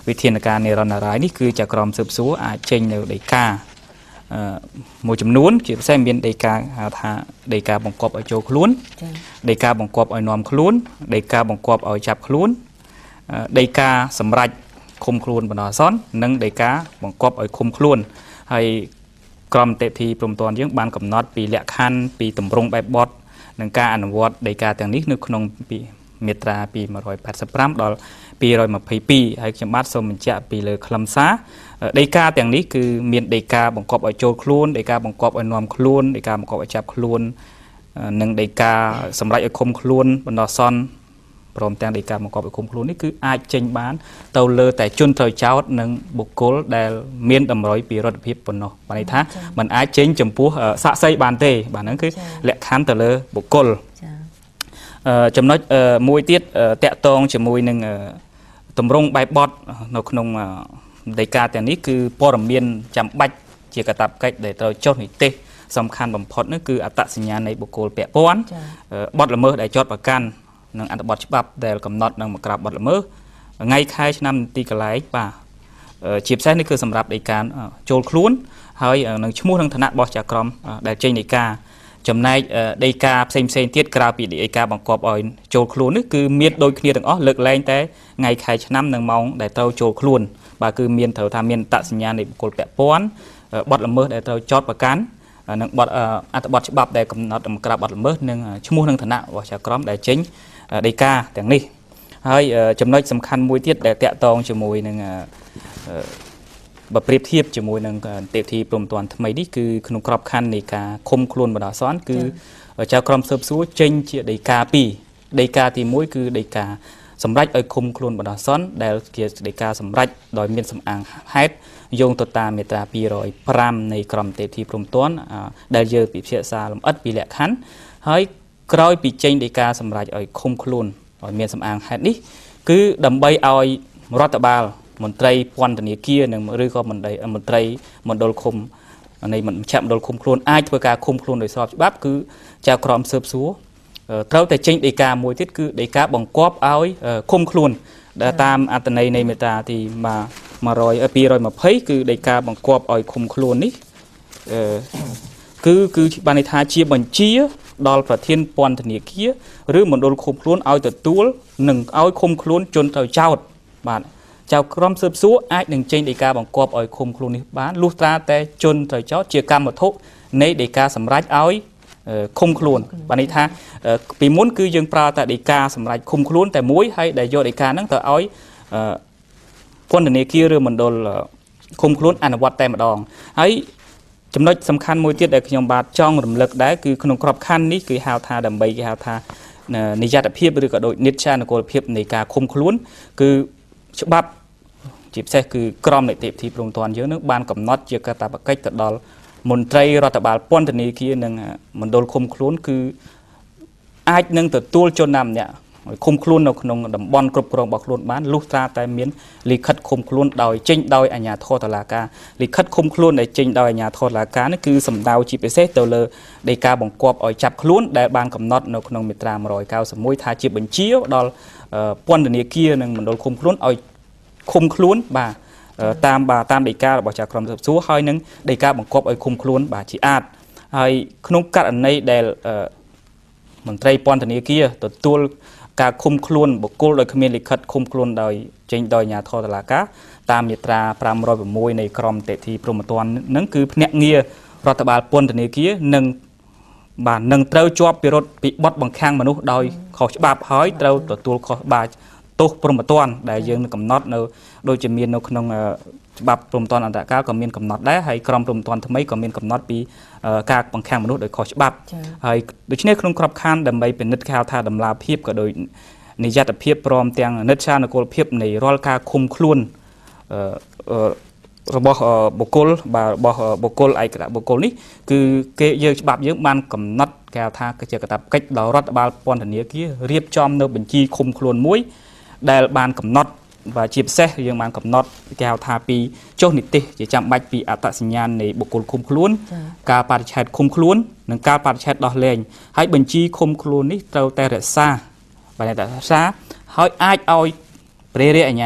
វិធានការនិរន្តរនេះគឺចក្រមស៊ើបសួរអាចចេញនៅដីកាមួយចំនួនជាពិសេសមានដីកាហៅថាដីកាបង្គាប់ឲ្យចូលខ្លួនដីកាបង្គាប់ឲ្យនាំខ្លួនដីកាបង្គាប់ឲ្យចាប់ខ្លួនដីកាសម្រេចឃុំខ្លួនបណ្ដោះអាសន្ននិងដីកាបង្គាប់ឲ្យឃុំខ្លួនហើយក្រមនីតិព្រំប្រទានយើងបានកំណត់ពីលក្ខខណ្ឌពីទម្រង់បែបបទនិងការអនុវត្តដីកាទាំងនេះនៅក្នុងមាត្រាពីone eighty-fiveដល់two twenty-twoហើយខ្ញុំបាទសូមបញ្ជាក់ពីលើខ្លឹមសារដីកាទាំងនេះគឺមានដីកាបង្គាប់ឲ្យចូលខ្លួនដីកាបង្គាប់ឲ្យនាំខ្លួនដីកាបង្គាប់ឲ្យចាប់ខ្លួននិងដីកាសម្រេចឲ្យឃុំខ្លួនបណ្ដោះអាសន្នព្រមទាំងដីកាបង្គាប់ឲ្យឃុំខ្លួននេះគឺអាចចេញបានទៅលើតែជនត្រូវចោទនិងបុគ្គលដែលមានតម្រុយពីរដ្ឋភាពប៉ុណ្ណោះបានន័យថាมันអាចចេញចំពោះសាក្សីបានទេបាទហ្នឹងគឺលក្ខខណ្ឌទៅលើបុគ្គលចំណុចមួយទៀតតាក់ទងជាមួយនឹងទម្រង់បែបបទនៅក្នុងដីកាទាំងនេះគឺព័ត៌មានចាំបាច់ជាកាតព្វកិច្ចដែលត្រូវចុះនីតិសំខាន់បំផុតនោះគឺអត្តសញ្ញាណនៃបុគ្គលពាក់ព័ន្ធបទល្មើសដែលជាប់ប្រកាន់និងអត្ថបទច្បាប់ដែលកំណត់នឹងមកក្រាបបទល្មើសថ្ងៃខែឆ្នាំទីកន្លែងបាទជាពិសេសនេះគឺសម្រាប់ដីកាចូលខ្លួនហើយនឹងឈ្មោះនិងឋានៈរបស់ចៅក្រមដែលចេញដីកាចំណែកដីកាផ្សេងផ្សេងទៀតក្រៅពីដីកាបង្គាប់ឲ្យចូលខ្លួននេះគឺមានដូចគ្នាទាំងអស់លើកលែងតែថ្ងៃខែឆ្នាំនិងម៉ោងដែលត្រូវចូលខ្លួនបាទគឺមានត្រូវថាមានអត្តសញ្ញាណនៃបុគ្គលពាក់ព័ន្ធបទល្មើសដែលត្រូវចោទប្រកាន់និងបទអត្ថបទច្បាប់ដែលកំណត់មកក្រាបបទល្មើសនិងឈ្មោះនិងឋានៈរបស់ចៅក្រមដែលចេញដីកាទាំងនេះហើយចំណុចសំខាន់មួយទៀតដែលតាក់ទងជាមួយនឹងបើប្រៀបធៀបជាមួយនឹងនីតិព្រំប្រទានថ្មីនេះគឺក្នុងក្របខ័ណ្ឌនៃការឃុំខ្លួនបណ្ដោះអាសន្នគឺចៅក្រមស៊ើបសួរចេញជាដីកាពីរដីកាទីមួយគឺដីកាសម្រេចឲ្យឃុំខ្លួនបណ្ដោះអាសន្នដែលជាដីកាសម្រេចដោយមានសំអាងហេតុយោងទៅតាមមាត្រាtwo oh fiveនៃក្រមនីតិព្រំប្រទានដែលយើងពិភាក្សាលម្អិតពីលក្ខខណ្ឌហើយក្រោយពីចេញដីកាសម្រេចឲ្យឃុំខ្លួនឲ្យមានសំអាងហេតុនេះគឺដើម្បីឲ្យរដ្ឋបាលមន្ត្រីពន្ធនាគារនិងឬក៏មន្ត្រីមន្ត្រីមណ្ឌលឃុំនៃមជ្ឈមណ្ឌលឃុំខ្លួនអាចធ្វើការឃុំខ្លួនដោយស្របច្បាប់គឺចៅក្រមស៊ើបសួរត្រូវតែចេញដីកាមួយទៀតគឺដីកាបង្គាប់ឲ្យឃុំខ្លួនតាមអត្ថន័យនៃមាត្រាទីtwo twentyគឺដីកាបង្គាប់ឲ្យឃុំខ្លួននេះគឺគឺបានន័យថាជាបញ្ជាដល់ប្រធានពន្ធនាគារឬមណ្ឌលឃុំខ្លួនឲ្យទទួលនិងឲ្យឃុំខ្លួនជនត្រូវចោទបាទចៅក្រមស៊ើបសួរអាចនឹងចេញដីកាបង្គាប់ឲ្យឃុំខ្លួននេះបានលុះត្រាតែជនត្រូវចោទជាកម្មវត្ថុនៃដីកាសម្រេចឲ្យឃុំខ្លួនបានន័យថាពីមុនគឺយើងប្រើតែដីកាសម្រេចឃុំខ្លួនតែមួយហើយដែលយកដីកាហ្នឹងទៅឲ្យពន្ធនាគារឬមណ្ឌលឃុំខ្លួនអនុវត្តតែម្ដងហើយចំណុចសំខាន់មួយទៀតដែលខ្ញុំបាទចង់រំលឹកដែរគឺក្នុងក្របខ័ណ្ឌនេះគឺហៅថាដើម្បីគេហៅថានិយត្តភាពឬក៏ដូចនិច្ឆានុគលភាពនៃការឃុំខ្លួនគឺច្បាប់ជាពិសេសគឺក្រមនីតិវិធីព្រំប្រទានយើងនឹងបានកំណត់ជាកាតព្វកិច្ចទៅដល់មន្ត្រីរដ្ឋបាលពន្ធនាគារនិងមណ្ឌលឃុំខ្លួនគឺអាចនឹងទទួលជនណាម្នាក់ឃុំខ្លួននៅក្នុងតំបន់គ្រប់គ្រងរបស់ខ្លួនបានលុះត្រាតែមានលិខិតឃុំខ្លួនដោយចេញដោយអាជ្ញាធរតុលាការលិខិតឃុំខ្លួនដែលចេញដោយអាជ្ញាធរតុលាការនេះគឺសំដៅជាពិសេសទៅលើដីកាបង្គាប់ឲ្យចាប់ខ្លួនដែលបានកំណត់នៅក្នុងមាត្រាone ninety-oneថាជាបញ្ជាដល់ពន្ធនាគារនិងមណ្ឌលឃុំខ្លួនឲ្យឃុំខ្លួនបាទតាមបាទតាមដីការបស់ចៅក្រមស៊ើបសួរហើយនឹងដីកាបង្គាប់ឲ្យឃុំខ្លួនបាទជាអាចហើយក្នុងករណីដែលមន្ត្រីពន្ធនាគារទទួលការឃុំខ្លួនបុគ្គលដោយគ្មានលិខិតឃុំខ្លួនដោយចេញដោយអាជ្ញាធរតុលាការតាមមាត្រាfive oh sixនៃក្រមនីតិព្រំប្រទាននឹងគឺភ្នាក់ងាររដ្ឋបាលពន្ធនាគារនឹងបាទនឹងត្រូវជាប់ពិរុទ្ធពីបទបង្ខាំងមនុស្សដោយខុសច្បាប់ហើយត្រូវទទួលខុសបាទទោសព្រំប្រទានដែលយើងនឹងកំណត់នៅដូចជាមាននៅក្នុងច្បាប់ព្រំប្រទានអន្តរកាលក៏មានកំណត់ដែរហើយក្រមព្រំប្រទានថ្មីក៏មានកំណត់ពីការបង្ខាំងមនុស្សដោយខុសច្បាប់ហើយដូច្នេះក្នុងក្របខ័ណ្ឌដើម្បីពិនិត្យគេហៅថាតម្លាភាពក៏ដោយនិយត្តភាពព្រមទាំងនិច្ឆានុគលភាពនៃរាល់ការឃុំខ្លួនរបស់បុគ្គលបាទរបស់បុគ្គលឯកបុគ្គលនេះគឺគេយើងច្បាប់យើងបានកំណត់គេហៅថាជាកាតព្វកិច្ចដល់រដ្ឋបាលពន្ធនាគាររៀបចំនៅបញ្ជីឃុំខ្លួនមួយដែលបានកំណត់បាទជាពិសេសយើងបានកំណត់គេហៅថាពីចុះនីតិជាចាំបាច់ពីអត្តសញ្ញាណនៃបុគ្គលឃុំខ្លួនការបរិច្ឆេទឃុំខ្លួននិងការបរិច្ឆេទដោះលែងហើយបញ្ជីឃុំខ្លួននេះត្រូវតែរក្សាបាទរក្សាហើយអាចឲ្យព្រះរាជអាជ្ញា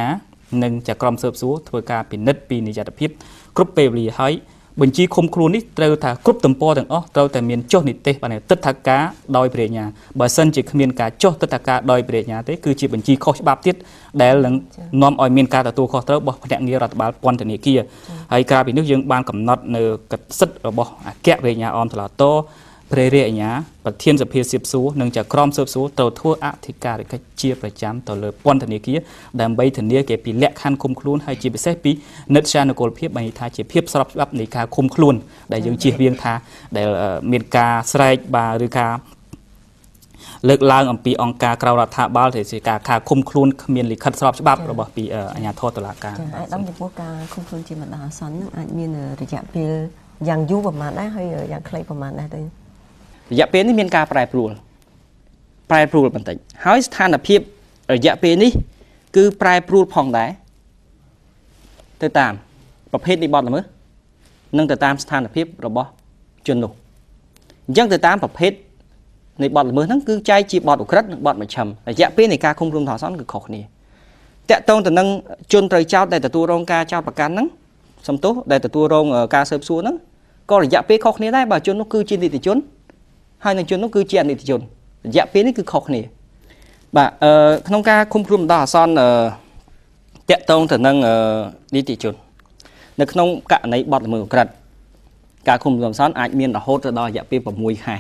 នឹងចក្រមស៊ើបសួរធ្វើការពិនិត្យពីនិយត្តភាពគ្រប់ពេលវេលាហើយបញ្ជីឃុំខ្លួននេះត្រូវថាគ្រប់ទំព័រទាំងអស់ត្រូវតែមានចុះនិទេសបានទិដ្ឋាការដោយព្រះញ្ញាបើសិនជាគ្មានការចុះទិដ្ឋាការដោយព្រះញ្ញាទេគឺជាបញ្ជីខុសច្បាប់ទៀតដែលនឹងនាំឲ្យមានការទទួលខុសត្រូវរបស់ភ្នាក់ងាររដ្ឋបាលពន្ធនាគារហើយក្រៅពីនេះយើងបានកំណត់នៅសិទ្ធិរបស់អគ្គព្រះញ្ញាអមតុលាតព្រះរាជអាជ្ញាប្រធានសភាស៊ើបសួរនិងចក្រមស៊ើបសួរត្រូវធ្វើអធិការកិច្ចជាប្រចាំទៅលើពន្ធនាគារដើម្បីធានាគេពីលក្ខខណ្ឌឃុំខ្លួនហើយជាពិសេសពីនិត្យានុកូលភាពបានន័យថាជាភាពស្របច្បាប់នៃការឃុំខ្លួនដែលយើងជៀសវាងថាដែលមានការស្រែកបាទឬការលើកឡើងអំពីអង្គការក្រៅរដ្ឋាភិបាលដែលជាការការឃុំខ្លួនគ្មានលិខិតស្របច្បាប់របស់ពីអាជ្ញាធរតុលាការអាយដាមចំពោះការឃុំខ្លួនជាបណ្ដោះអាសន្ននឹងអាចមានរយៈពេលយ៉ាងយូរប្រហែលដែរហើយយ៉ាងខ្លីប្រហែលដែរទៅរយៈពេលនេះមានការប្រែប្រួលប្រែប្រួលបន្តិចហើយស្ថានភាពរយៈពេលនេះគឺប្រែប្រួលផងដែរទៅតាមប្រភេទនៃបទល្មើសនិងទៅតាមស្ថានភាពរបស់ជននោះអញ្ចឹងទៅតាមប្រភេទនៃបទល្មើសហ្នឹងគឺចែកជាបទឧក្រិដ្ឋនិងបទមជ្ឈិមរយៈពេលនៃការឃុំខ្លួនបណ្ដោះអាសន្នគឺខុសគ្នាតកតងទៅនឹងជនត្រូវចោទដែលទទួលរងការចោទប្រកាន់ហ្នឹងសំទោសដែលទទួលរងការស៊ើបសួរហ្នឹងក៏រយៈពេលខុសគ្នាដែរបើជននោះគឺជានីតិជនហើយនឹងជននោះគឺជាអនិច្ចជនរយៈពេលនេះគឺខុសគ្នាបាទអឺក្នុងការឃុំខ្លួនបណ្ដោះអាសន្នតកតងទៅនឹងនីតិជននៅក្នុងករណីបទល្មើសឧក្រិដ្ឋការឃុំខ្លួនបណ្ដោះអាសន្នអាចមានរហូតទៅដល់រយៈពេល6ខែ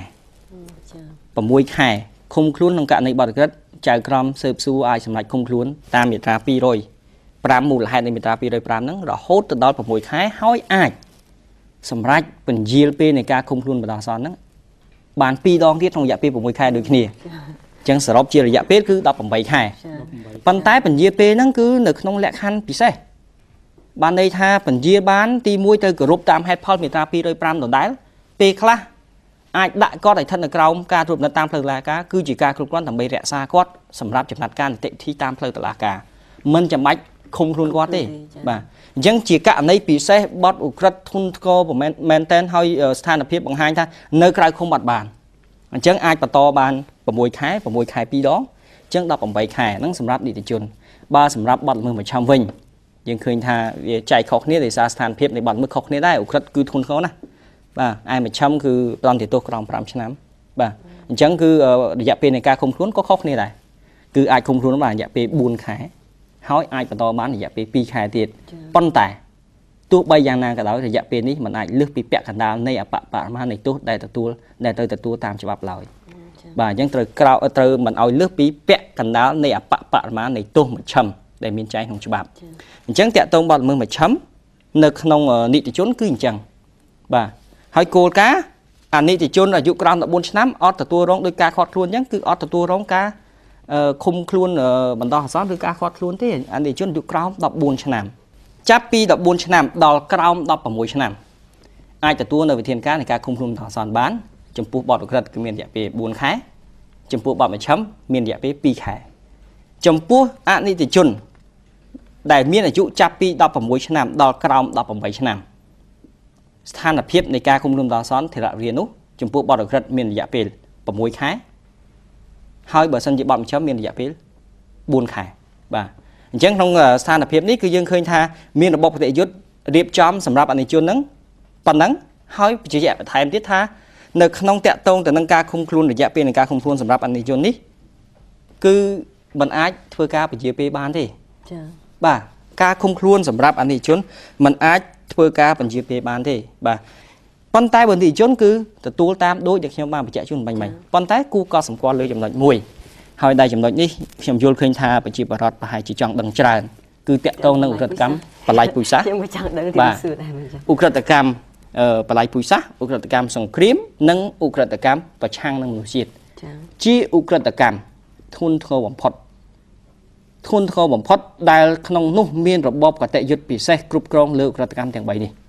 6ខែឃុំខ្លួនក្នុងករណីបទឧក្រិដ្ឋចៅក្រមស៊ើបសួរអាចសម្រេចឃុំខ្លួនតាមមាត្រាពីររយប្រាំមូលហេតុនៃមាត្រាពីររយប្រាំហ្នឹងរហូតទៅដល់6ខែហើយអាចសម្រាប់ពន្យាលពេលនៃការឃុំខ្លួនបណ្ដោះអាសន្នហ្នឹងបានពីរដងទៀតក្នុងរយៈពេល6ខែដូចគ្នាអញ្ចឹងសរុបជារយៈពេលគឺ18ខែប៉ុន្តែពន្យាលពេលហ្នឹងគឺនៅក្នុងលក្ខខណ្ឌពិសេសបានន័យថាពន្យាលបានទីមួយទៅគោរពតាមហេតុផលមាត្រាពីររយប្រាំដដែលពេលខ្លះអាចដាក់គាត់ឲ្យស្ថិតនៅក្រោមការត្រួតពិនិត្យតាមផ្លូវតុលាការគឺជាការគ្រប់គ្រាន់ដើម្បីរក្សាគាត់សម្រាប់ចំណាត់ការនីតិវិធីតាមផ្លូវតុលាការមិនចាំបាច់ឃុំខ្លួនគាត់ទេបាទអញ្ចឹងជាករណីពិសេសបទឧក្រិដ្ឋធ្ងន់ធ្ងរមែនតែនហើយស្ថានភាពបង្ហាញថានៅក្រៅឃុំអត់បានអញ្ចឹងអាចបន្តបាន6ខែ6ខែពីរដងអញ្ចឹង18ខែហ្នឹងសម្រាប់នីតិជនបើសម្រាប់បទល្មើសមជ្ឈិមវិញយើងឃើញថាវាចែកខុសគ្នាដោយសារស្ថានភាពនៃបទល្មើសខុសគ្នាដែរឧក្រិដ្ឋគឺធ្ងន់ធ្ងរណាស់បាទឯមជ្ឈិមគឺផ្ដន្ទាទោសក្រោម5ឆ្នាំបាទអញ្ចឹងគឺរយៈពេលនៃការឃុំខ្លួនក៏ខុសគ្នាដែរគឺអាចឃុំខ្លួនបានរយៈពេល4ខែហើយអាចបន្តបានរយៈពេល2ខែទៀតប៉ុន្តែទោះបីយ៉ាងណាក៏ដោយរយៈពេលនេះมันអាចលើសពីពាក់កណ្ដាលនៃអបបរមានៃទោសដែលទទួលដែលត្រូវទទួលតាមច្បាប់ឡើយបាទអញ្ចឹងត្រូវក្រៅត្រូវមិនឲ្យលើសពីពាក់កណ្ដាលនៃអបបរមានៃទោសមជ្ឈិមដែលមានចែងក្នុងច្បាប់អញ្ចឹងតាក់ទងបទល្មើសមជ្ឈិមនៅក្នុងនីតិជនគឺអញ្ចឹងបាទហើយគោលការណ៍អនិច្ចជនអាយុក្រោម14ឆ្នាំអត់ទទួលរងដោយការខាត់ខ្លួនអញ្ចឹងគឺអត់ទទួលរងការឃុំខ្លួនបណ្ដោះអាសន្នឬការខាត់ខ្លួនទេអនិច្ចជនអាយុក្រោម14ឆ្នាំចាប់ពី14ឆ្នាំដល់ក្រោម16ឆ្នាំអាចទទួលនៅវិធានការនៃការឃុំខ្លួនបណ្ដោះអាសន្នបានចំពោះបទឧក្រិដ្ឋគឺមានរយៈពេល4ខែចំពោះបទមជ្ឈិមមានរយៈពេល2ខែចំពោះអនិច្ចជនដែលមានអាយុចាប់ពី16ឆ្នាំដល់ក្រោម18ឆ្នាំស្ថានភាពនៃការឃុំខ្លួនបណ្ដោះអាសន្នធរៈរានោះចំពោះបទឧក្រិដ្ឋមានរយៈពេល6ខែហើយបើសិនជាបទមជ្ឈិមមានរយៈពេល4ខែបាទអញ្ចឹងក្នុងស្ថានភាពនេះគឺយើងឃើញថាមានរបបគតិយុត្តរៀបចំសម្រាប់អនិច្ចជនហ្នឹងប៉ុណ្ណឹងហើយបញ្ជាក់បន្ថែមទៀតថានៅក្នុងតាក់ទងទៅនឹងការឃុំខ្លួនរយៈពេលនៃការឃុំខ្លួនសម្រាប់អនិច្ចជននេះគឺមិនអាចធ្វើការពជាពេលបានទេចា៎បាទការឃុំខ្លួនសម្រាប់អនិច្ចជនមិនអាចធ្វើការពជាពេលបានទេបាទប៉ុន្តែបើនិច្ចជនគឺទទួលតាមដូចដែលខ្ញុំបានបញ្ជាក់ជូនមិញមិញប៉ុន្តែគូក៏សម្គាល់លើចំណុចមួយហើយដែលចំណុចនេះខ្ញុំយល់ឃើញថាប្រជាពលរដ្ឋប្រហែលជាចង់ដឹងច្រើនគឺតាក់ទងនឹងឧក្រិដ្ឋកម្មបល័យពុយសាសខ្ញុំចង់ដឹងទីសួរដែរមិញឧក្រិដ្ឋកម្មបល័យពុយសាសឧក្រិដ្ឋកម្មសង្គ្រាមនិងឧក្រិដ្ឋកម្មប្រឆាំងនឹងមនុស្សជាតិជាឧក្រិដ្ឋកម្មធ្ងន់ធ្ងរបំផុតធ្ងន់ធ្ងរបំផុតដែលក្នុងនោះមានរបបគតិយុត្តពិសេសគ្រប់គ្រងលើឧក្រិដ្ឋកម្មទាំង3នេះ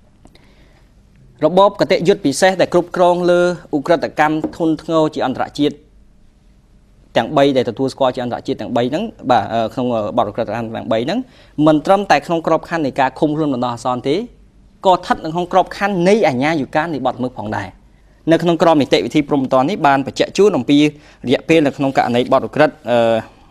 របបគតិយុត្តពិសេសដែលគ្រប់គ្រងលើឧក្រិដ្ឋកម្មធ្ងន់ធ្ងរជាអន្តរជាតិទាំង3ដែលទទួលស្គាល់ជាអន្តរជាតិទាំង3ហ្នឹងបាទក្នុងបទឧក្រិដ្ឋកម្មទាំង3ហ្នឹងមិនត្រឹមតែក្នុងក្របខ័ណ្ឌនៃការឃុំខ្លួនបណ្ដោះអាសន្នទេក៏ស្ថិតនៅក្នុងក្របខ័ណ្ឌនៃអាជ្ញាយុកានៃបទល្មើសផងដែរនៅក្នុងក្រមនីតិវិធីព្រហ្មទណ្ឌនេះបានបញ្ជាក់ជូនអំពីរយៈពេលនៅក្នុងករណីបទឧក្រិដ្ឋ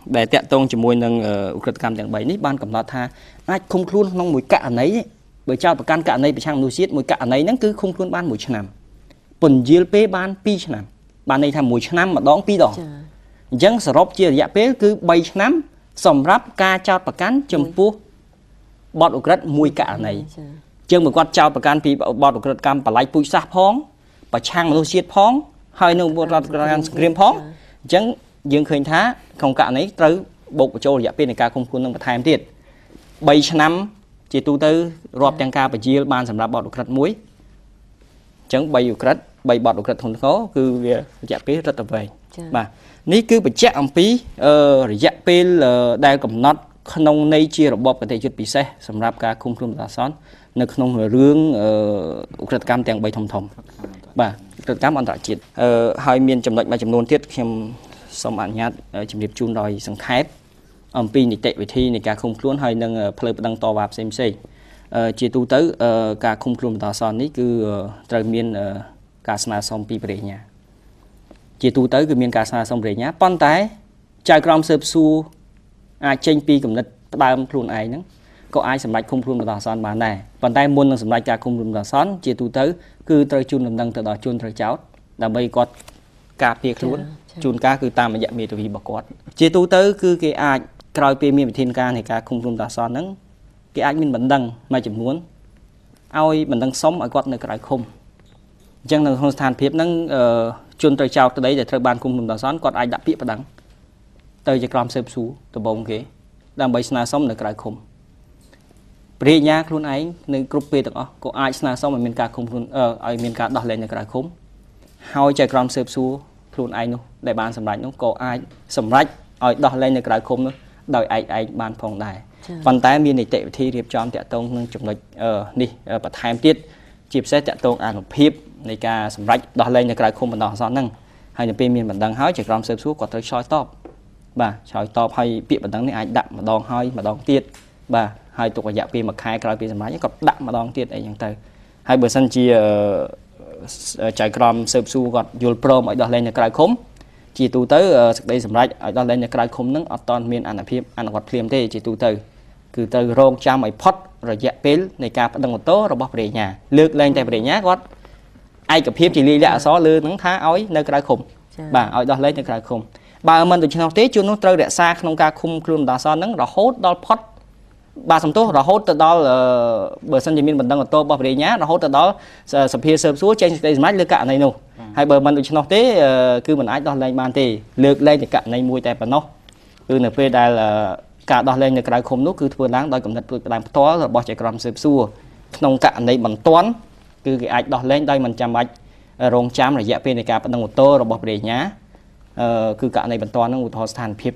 để tẹt tông chỉ môi nâng uh, cực cam tiếng bảy nít ban cầm lọt tha ai không luôn nông mùi cạn ấy bởi trao bậc can cạn này bị trang nuôi xiết mùi cạn này nó cứ không luôn ban mùi năm bẩn dìl pê ban pi năm ban này tham mùi năm mà đón pi đỏ dân sờ rộp chia dạ pê cứ bảy năm sòng ráp ca trao bậc can chấm pu bọt ổ cực mùi cạn này chân một quạt trao bậc can pi bọt ổ cực cam bà lại pui sa phong bà trang nuôi xiết phong hai nông bọt ổ cực cam phong dân dương khơi thá không cạn ấy tới bộ của châu dạ pê này ca không khuôn năng bậc thang tiệt bảy năm chỉ tu tư rọp tăng ca và chia ban sầm rạp bọt được rất muối chẳng bay được rất bay bọt được rất thùng khó cứ dạ pê rất là về mà ní cứ bị chạy ông pí dạ pê là đại cầm nót không nay chia rọp bọt có thể chụp bị xe sầm rạp ca không khuôn ta xón nơi không hở rương rất cam tăng bay thòng thòng và rất cam an toàn chết hai miền chấm lệnh mà chấm nôn tiết xem xong ảnh nhát chấm điệp chun rồi sừng khép ông pin tệ về thi này cả không luôn hay nâng plei đăng to vào xem xem chỉ tu tới cả không luôn tao son ní cứ trời miền cả sna xong pi về nhà chỉ tu tới cứ miền cả sna xong về nhà pon tái trai crom sập su ai tranh pi cầm nứt đam luôn ai nắng có ai sầm lạch không luôn tao son mà này pon tái muôn sầm lạch cả không luôn tao son chỉ tu tới cứ trời chun làm đăng từ đó chun trời cháu là bây có cà phê luôn chun cá cứ tam mà dạ mì từ vì bọc quạt chỉ tu tới cứ cái ai cày pe miền thiên ca này cả không luôn tao son nắng cái anh mình bận đăng mà chỉ muốn ai bận đăng sống ở quạt nơi cái không chẳng là không than phiền nắng chôn trời chào từ đấy để thời ban cùng mình đào xón quạt ai đã bị bắt đắng tới chỉ làm xếp xú từ bông kế đang bay sna sống nơi cái không bây nha luôn ấy nơi group pe được có ai sna sống mà miền ca không luôn ở ai miền ca đỏ lên nơi cái không hai chạy làm xếp xú luôn ai nữa để ban sầm rạch nó có ai sầm rạch ai đỏ lên nơi cái không nữa đòi ai ai ban phòng đài phần tái miền này tệ thi điệp cho tẹt tông nâng chụp lịch ờ đi bật hai tiết chip sẽ tẹt tông ăn một phép này ca sầm rạch đỏ lên cái không mình đỏ gió nâng hay là bên miền mình đang hỏi chỉ còn xếp xuống còn tới soi top bà soi top hay bị mình đang này ai đậm mà đòn hơi mà đòn tiết bà hai tụ dạ pin mà khai cái pin sầm rạch còn đậm mà đòn tiết ấyอย่างtới hai bữa sân chi chạy crom xếp xuống còn vô pro mọi đỏ lên cái không chỉ tu tới đây sầm rạch ở đó lên cái không nâng ở toàn miền ăn phim ăn quạt phim thế chỉ tu tới cứ từ rong cha mày phốt rồi dạ pin này ca đăng một tố rồi bọc về nhà lướt lên tại về nhà quát ai gặp phim chỉ li đã xó lư nắng thá ói nơi cái khùng bà ở đó lấy nơi cái khùng bà mình từ trong tế chưa nó trôi đẹp xa không ca khung khung đào xó nắng rồi hốt đó phốt bà sầm tố rồi hốt từ đó là bờ sân miền mình đăng một tô bọc về nhà rồi hốt từ đó sập phía sập xuống trên đây mát lư cạn này nụ hai bờ mình từ trong tế cứ mình ai đó lên bàn thì lướt lên thì cạn này mùi tẹp nó cứ nửa phía đây là cả đo lên cái không nút cứ thưa đáng đôi cầm thật làm to rồi bỏ chạy cầm xếp xua nông cạn này bằng toán cứ cái ảnh đo lên đây mình chăm bạch rong chăm rồi dẹp bên này cả bằng một tô rồi bỏ về nhá cứ cạn này bằng toán nó một thò sàn phép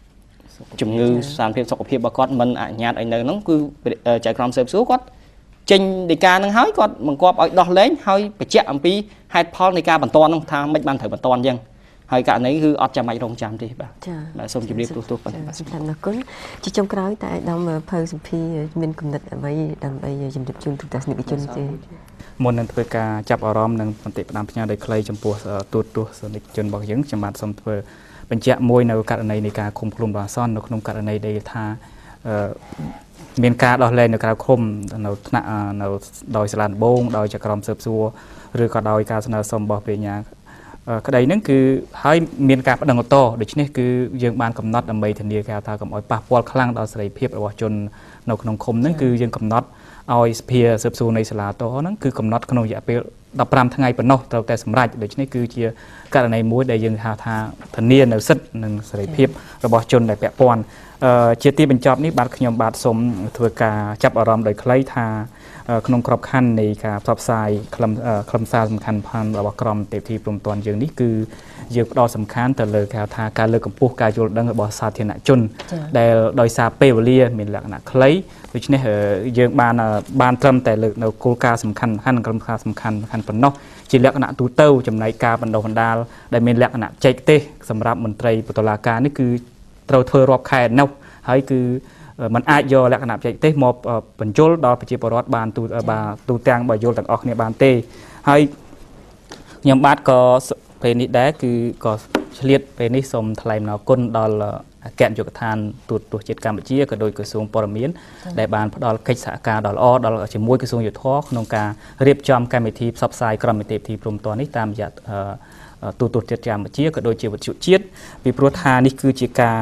chủng ngư sàn phép sọc phép bà con mình ảnh nhạt ảnh này nó cứ chạy cầm xếp xua quát trên để ca nó hói con bằng qua ở đo lên hơi phải chạm pi hai pol này ca bằng toán không tham mấy ban thử bằng toán dân hai cả này cứ ọt chạm máy rong chạm đi bà bà xong chụp đi tu tu bà làm nó cứng chỉ trong cái tại đâu mà phơi sụp phi mình cầm đặt vậy đầm bây giờ chụp chung thực tập những cái chân chứ môn nênធ្វើការចាប់អារម្មណ៍នឹងបន្តិបណ្ដាំផ្ញើដោយខ្លីចំពោះទូទស្សនិកជនរបស់យើងខ្ញុំបាទសូមធ្វើបញ្ជាក់មួយនៅករណីនៃការឃុំខ្លួនរបស់អាសន្ននៅក្នុងករណីដែលថាមានការដោះលែងនៅក្រៅឃុំនៅថ្នាក់នៅដោយសាលាដំបងដោយចក្រមស៊ើបសួរឬក៏ដោយការស្នើសុំរបស់ព្រះញ្ញាក្តីហ្នឹងគឺហើយមានការបដិងតដូច្នេះគឺយើងបានកំណត់ដើម្បីធានាថាកុំឲ្យប៉ះពាល់ខ្លាំងដល់សេរីភាពរបស់ជននៅក្នុងឃុំហ្នឹងគឺយើងកំណត់ឲ្យសភាស៊ើបសួរនៃសាលាតហ្នឹងគឺកំណត់ក្នុងរយៈពេលដប់ប្រាំថ្ងៃប៉ុណ្ណោះត្រូវតែសម្រេចដូច្នេះគឺជាករណីមួយដែលយើងហៅថាធានានៅសិទ្ធិនិងសេរីភាពរបស់ជនដែលពាក់ព័ន្ធជាទីបញ្ចប់នេះបាទខ្ញុំបាទសូមធ្វើការចាប់អារម្មណ៍ដោយខ្លីថាក្នុងក្របខ័ណ្ឌនៃការផ្សព្វផ្សាយខ្លឹមខ្លឹមសារសំខាន់ផងរបស់ក្រមទេពធីព្រំទាន់យើងនេះគឺយើងផ្ដោតសំខាន់ទៅលើគេថាការលើកកម្ពស់ការយល់ដឹងរបស់សាធារណជនដែលដោយសារពេលវេលាមានលក្ខណៈខ្លីដូច្នេះយើងបានបានត្រឹមតែលើកនៅគោលការណ៍សំខាន់ៗនិងខ្លឹមសារសំខាន់ៗប៉ុណ្ណោះជាលក្ខណៈទូទៅចំណែកការបណ្ដុះបណ្ដាលដែលមានលក្ខណៈចែកទេសសម្រាប់មន្ត្រីតុលាការនេះគឺត្រូវធ្វើរាប់ខែនោះហើយគឺมันអាចយកលក្ខណៈបច្ចេកទេសមកបញ្ជូលដល់ប្រជាពលរដ្ឋបានទូបាទទូទាំងបើយល់ទាំងអស់គ្នាបានទេហើយខ្ញុំបាទក៏ពេលនេះដែរគឺក៏ឆ្លៀតពេលនេះសូមថ្លែងអំណរគុណដល់អគ្គនាយកដ្ឋានទូតទស្សន៍ជាតិកម្ពុជាក៏ដោយក្រសួងព័ត៌មានដែលបានផ្ដល់កិច្ចសហការដ៏ល្អដល់ជាមួយក្រសួងយុទ្ធភ័ពក្នុងការរៀបចំកម្មវិធីផ្សព្វផ្សាយក្រមនីតិវិធីព្រំប្រទាននេះតាមរយៈទូតទស្សន៍ជាតិកម្ពុជាក៏ដូចជាវិទ្យុជាតិពីព្រោះថានេះគឺជាការ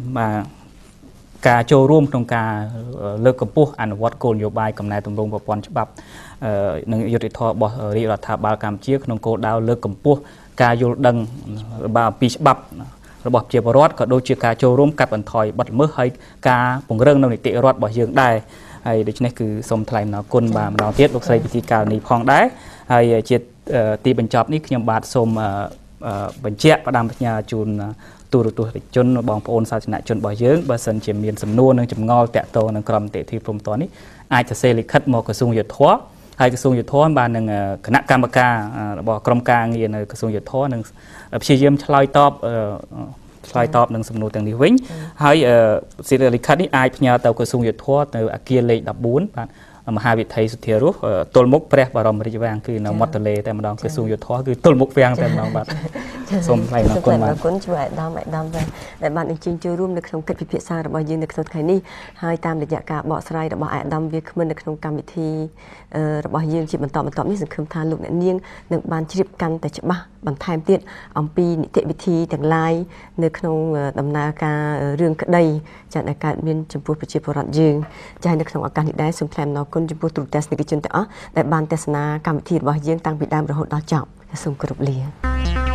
ការចូលរួមក្នុងការលើកកម្ពស់អនុវត្តគោលនយោបាយកំណែទម្រង់ប្រព័ន្ធច្បាប់និងយុត្តិធម៌របស់រាជរដ្ឋាភិបាលកម្ពុជាក្នុងគោលដៅលើកកម្ពស់ការយល់ដឹងអំពីច្បាប់របស់ប្រជាពលរដ្ឋក៏ដូចជាការចូលរួមកាត់បន្ថយបទល្មើសហើយការពង្រឹងនៅនីតិរដ្ឋរបស់យើងដែរហើយដូច្នេះគឺសូមថ្លែងអំណរគុណបាទម្ដងទៀតលោកស្រីពិធីការនេះផងដែរហើយជាទីបញ្ចប់នេះខ្ញុំបាទសូមបញ្ជាក់ផ្ដាំបញ្ញាជូនទូរទស្សនិកជនបងប្អូនសាធារណជនរបស់យើងបើសិនជាមានសំណួរនិងចម្ងល់តាក់ទងនឹងក្រមនីតិវិធីព្រំប្រទាននេះអាចសរសេរលិខិតមកក្រសួងយុទ្ធភ័ពហើយក្រសួងយុទ្ធភ័ពបាននឹងគណៈកម្មការរបស់ក្រុមការងារនៅក្រសួងយុទ្ធភ័ពនឹងព្យាយាមឆ្លើយតបឆ្លើយតបនឹងសំណួរទាំងនេះវិញហើយសេចក្តីលិខិតនេះអាចផ្ញើទៅក្រសួងយុទ្ធភ័ពនៅអគារលេខដប់បួនបាទមហាវិថីសុធារសទល់មុខព្រះបរមរាជវាំងគឺនៅមាត់ទន្លេតែម្ដងក្រសួងយុទ្ធភ័ពគឺទល់មុខវាំងតែម្ដងបាទសូមថ្លែងអរគុណបាទអរគុណជួយអាដាមអាដាមដែលបានអញ្ជើញចូលរួមនៅក្នុងកិច្ចពិភាក្សារបស់យើងនៅក្នុងថ្ងៃនេះហើយតាមរយៈការបកស្រាយរបស់អាដាមវាគ្មិននៅក្នុងកម្មវិធីរបស់យើងជាបន្តបន្តនេះសង្ឃឹមថាលោកអ្នកនាងនឹងបានជ្រាបកាន់តែច្បាស់បន្ថែមទៀតអំពីនីតិវិធីទាំងឡាយនៅក្នុងដំណើរការរឿងក្តីចាដែលកើតមានចំពោះប្រជាពលរដ្ឋយើងចានៅក្នុងឱកាសនេះដែរសូមថ្លែងអំណរគុណចំពោះទូរទស្សនិកជនទាំងអស់ដែលបានទស្សនាកម្មវិធីរបស់យើងតាំងពីដើមរហូតដល់ចប់សូមគោរពលា